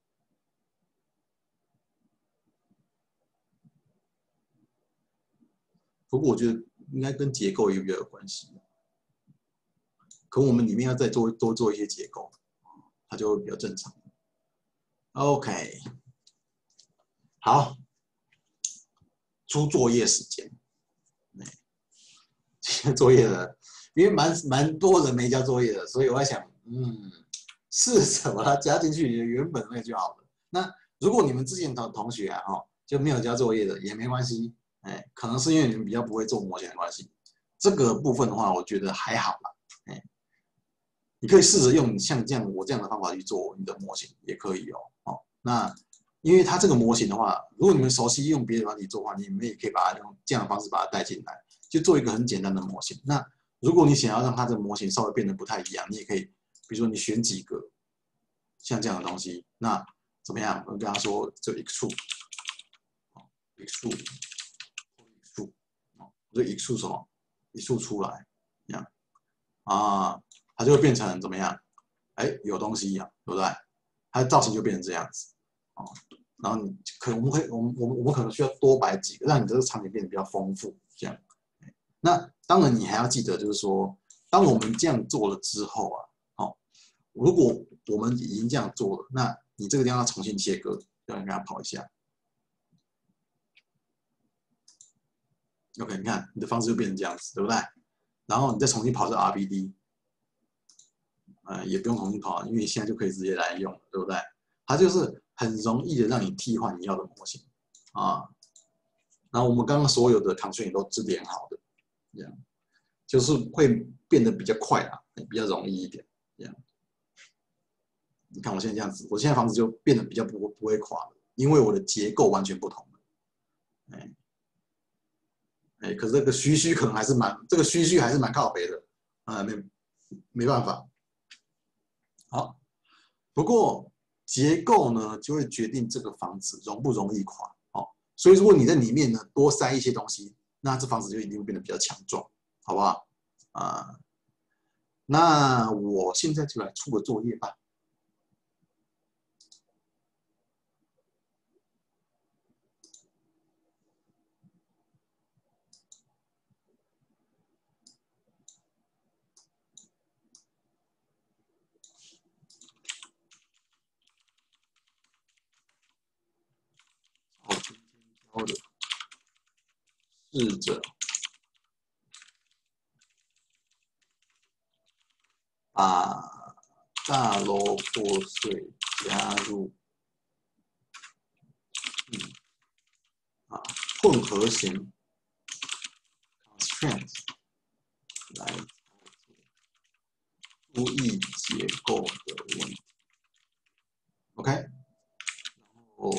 不过我觉得应该跟结构也比较有关系。可我们里面要再多做一些结构，它就会比较正常。OK， 好，出作业时间。今天作业的，因为蛮多人没交作业的，所以我在想，是什么？它加进去原本那个就好了。那如果你们之前同学啊，就没有交作业的也没关系，哎，可能是因为你们比较不会做模型的关系。这个部分的话，我觉得还好啦，哎，你可以试着用像我这样的方法去做你的模型，也可以哦。那因为它这个模型的话，如果你们熟悉用别的软体做的话，你们也可以把它用这样的方式把它带进来，就做一个很简单的模型。那如果你想要让它的模型稍微变得不太一样，你也可以，比如说你选几个像这样的东西，那怎么样？我跟他说这一束，一束，一束，这一束什么？一束出来，这样啊，它就会变成怎么样？哎，有东西一样，对不对？它的造型就变成这样子，哦，然后我们可能需要多摆几个，让你这个场景变得比较丰富，这样。那当然，你还要记得，就是说，当我们这样做了之后啊，好，如果我们已经这样做了，那你这个地方要重新切割，要让它跑一下。OK，你看你的方式就变成这样子，对不对？然后你再重新跑这 RBD，也不用重新跑，因为你现在就可以直接来用了，对不对？它就是很容易的让你替换你要的模型啊。然后我们刚刚所有的 constraint 都是连好的，这样就是会变得比较快啊，比较容易一点，这样。 你看我现在这样子，我现在房子就变得比较不会垮了，因为我的结构完全不同了。可是这个虚可能还是这个虚还是蛮靠北的啊，没办法。好，不过结构呢就会决定这个房子容不容易垮。所以如果你在里面呢多塞一些东西，那这房子就一定会变得比较强壮，好不好？那我现在就来出个作业吧。我今天教的，试着把大楼破碎加入混合型 constraints 来注意结构的问题。OK， 然后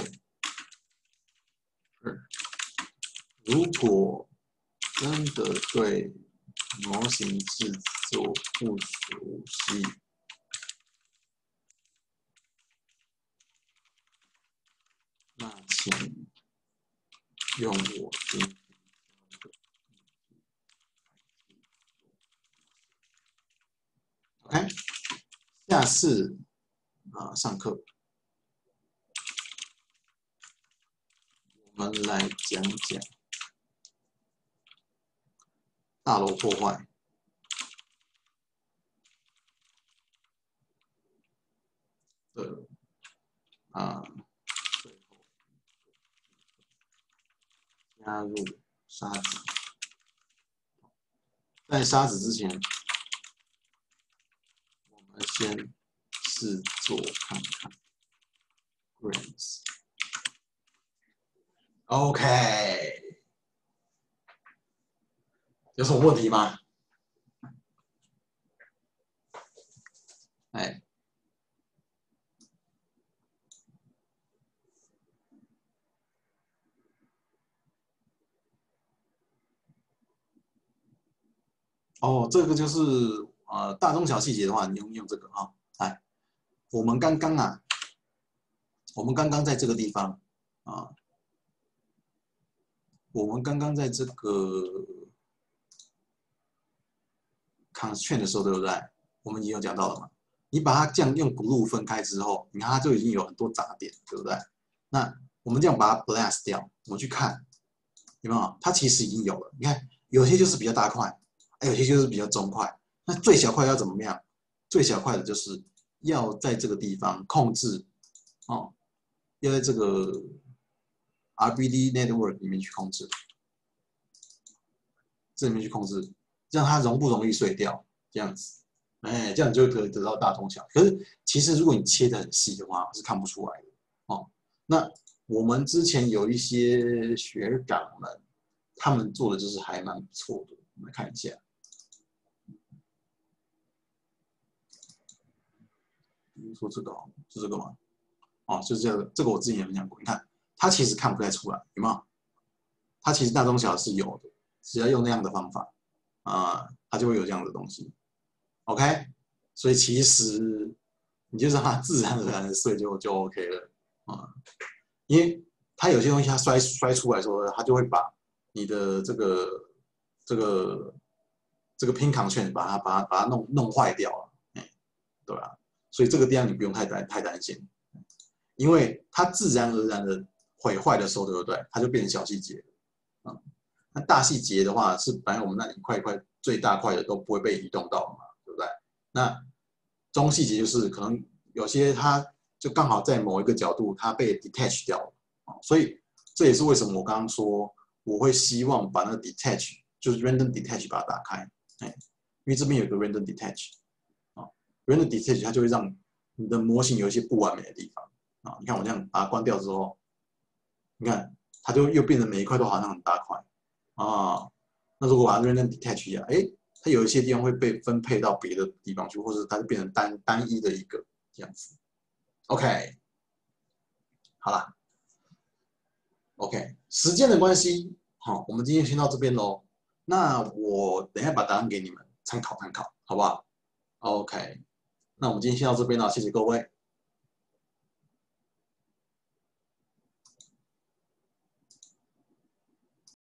如果真的对模型制作不熟悉，那请用我今天的 OK， 下次上课我们来讲讲大楼破坏的最后加入沙子。在沙子之前，我们先试做看看 grains。OK， 有什么问题吗？这个就是大中小细节的话，你用这个啊。我们刚刚在这个地方我们刚刚在这个 constraint 的时候，对不对？我们已经有讲到了嘛。你把它这样用 glue 分开之后，你看它就已经有很多杂点，对不对？那我们这样把它 blast 掉，我们去看有没有？它其实已经有了。你看，有些就是比较大块，有些就是比较中块。那最小块要怎么样？最小块的就是要在这个地方控制要在这个 RBD network 里面去控制，这里面去控制，让它容不容易碎掉，这样子，这样就可以得到大中小。可是其实如果你切得很细的话，是看不出来的那我们之前有一些学长们，他们做的就是还蛮不错的，我们来看一下。比如说这个是这个吗？就是这个我之前有讲过，你看它其实看不太出来，有没有？它其实大中小是有的，只要用那样的方法它就会有这样的东西。OK， 所以其实你就让它自然而然的碎就 OK 了因为它有些东西它摔出来的时候，它就会把你的这个 pin constraint 把它弄坏掉了，对吧？所以这个地方你不用太担心，因为它自然而然的毁坏的时候，对不对？它就变成小细节那大细节的话，是本来我们那一块一块最大块的都不会被移动到嘛，对不对？那中细节就是可能有些它就刚好在某一个角度它被 detach 掉了所以这也是为什么我刚刚说我会希望把那个 detach 就是 random detach 把它打开，因为这边有个 random detach random detach 它就会让你的模型有一些不完美的地方你看我这样把它关掉之后，你看它就又变成每一块都好像很大块那如果把它 random detach 一下，它有一些地方会被分配到别的地方去，或者它就变成单一的一个这样子。 OK， 好了 ，OK， 时间的关系，好，我们今天先到这边喽。那我等一下把答案给你们参考参考，好不好？OK，那我们今天先到这边了，谢谢各位。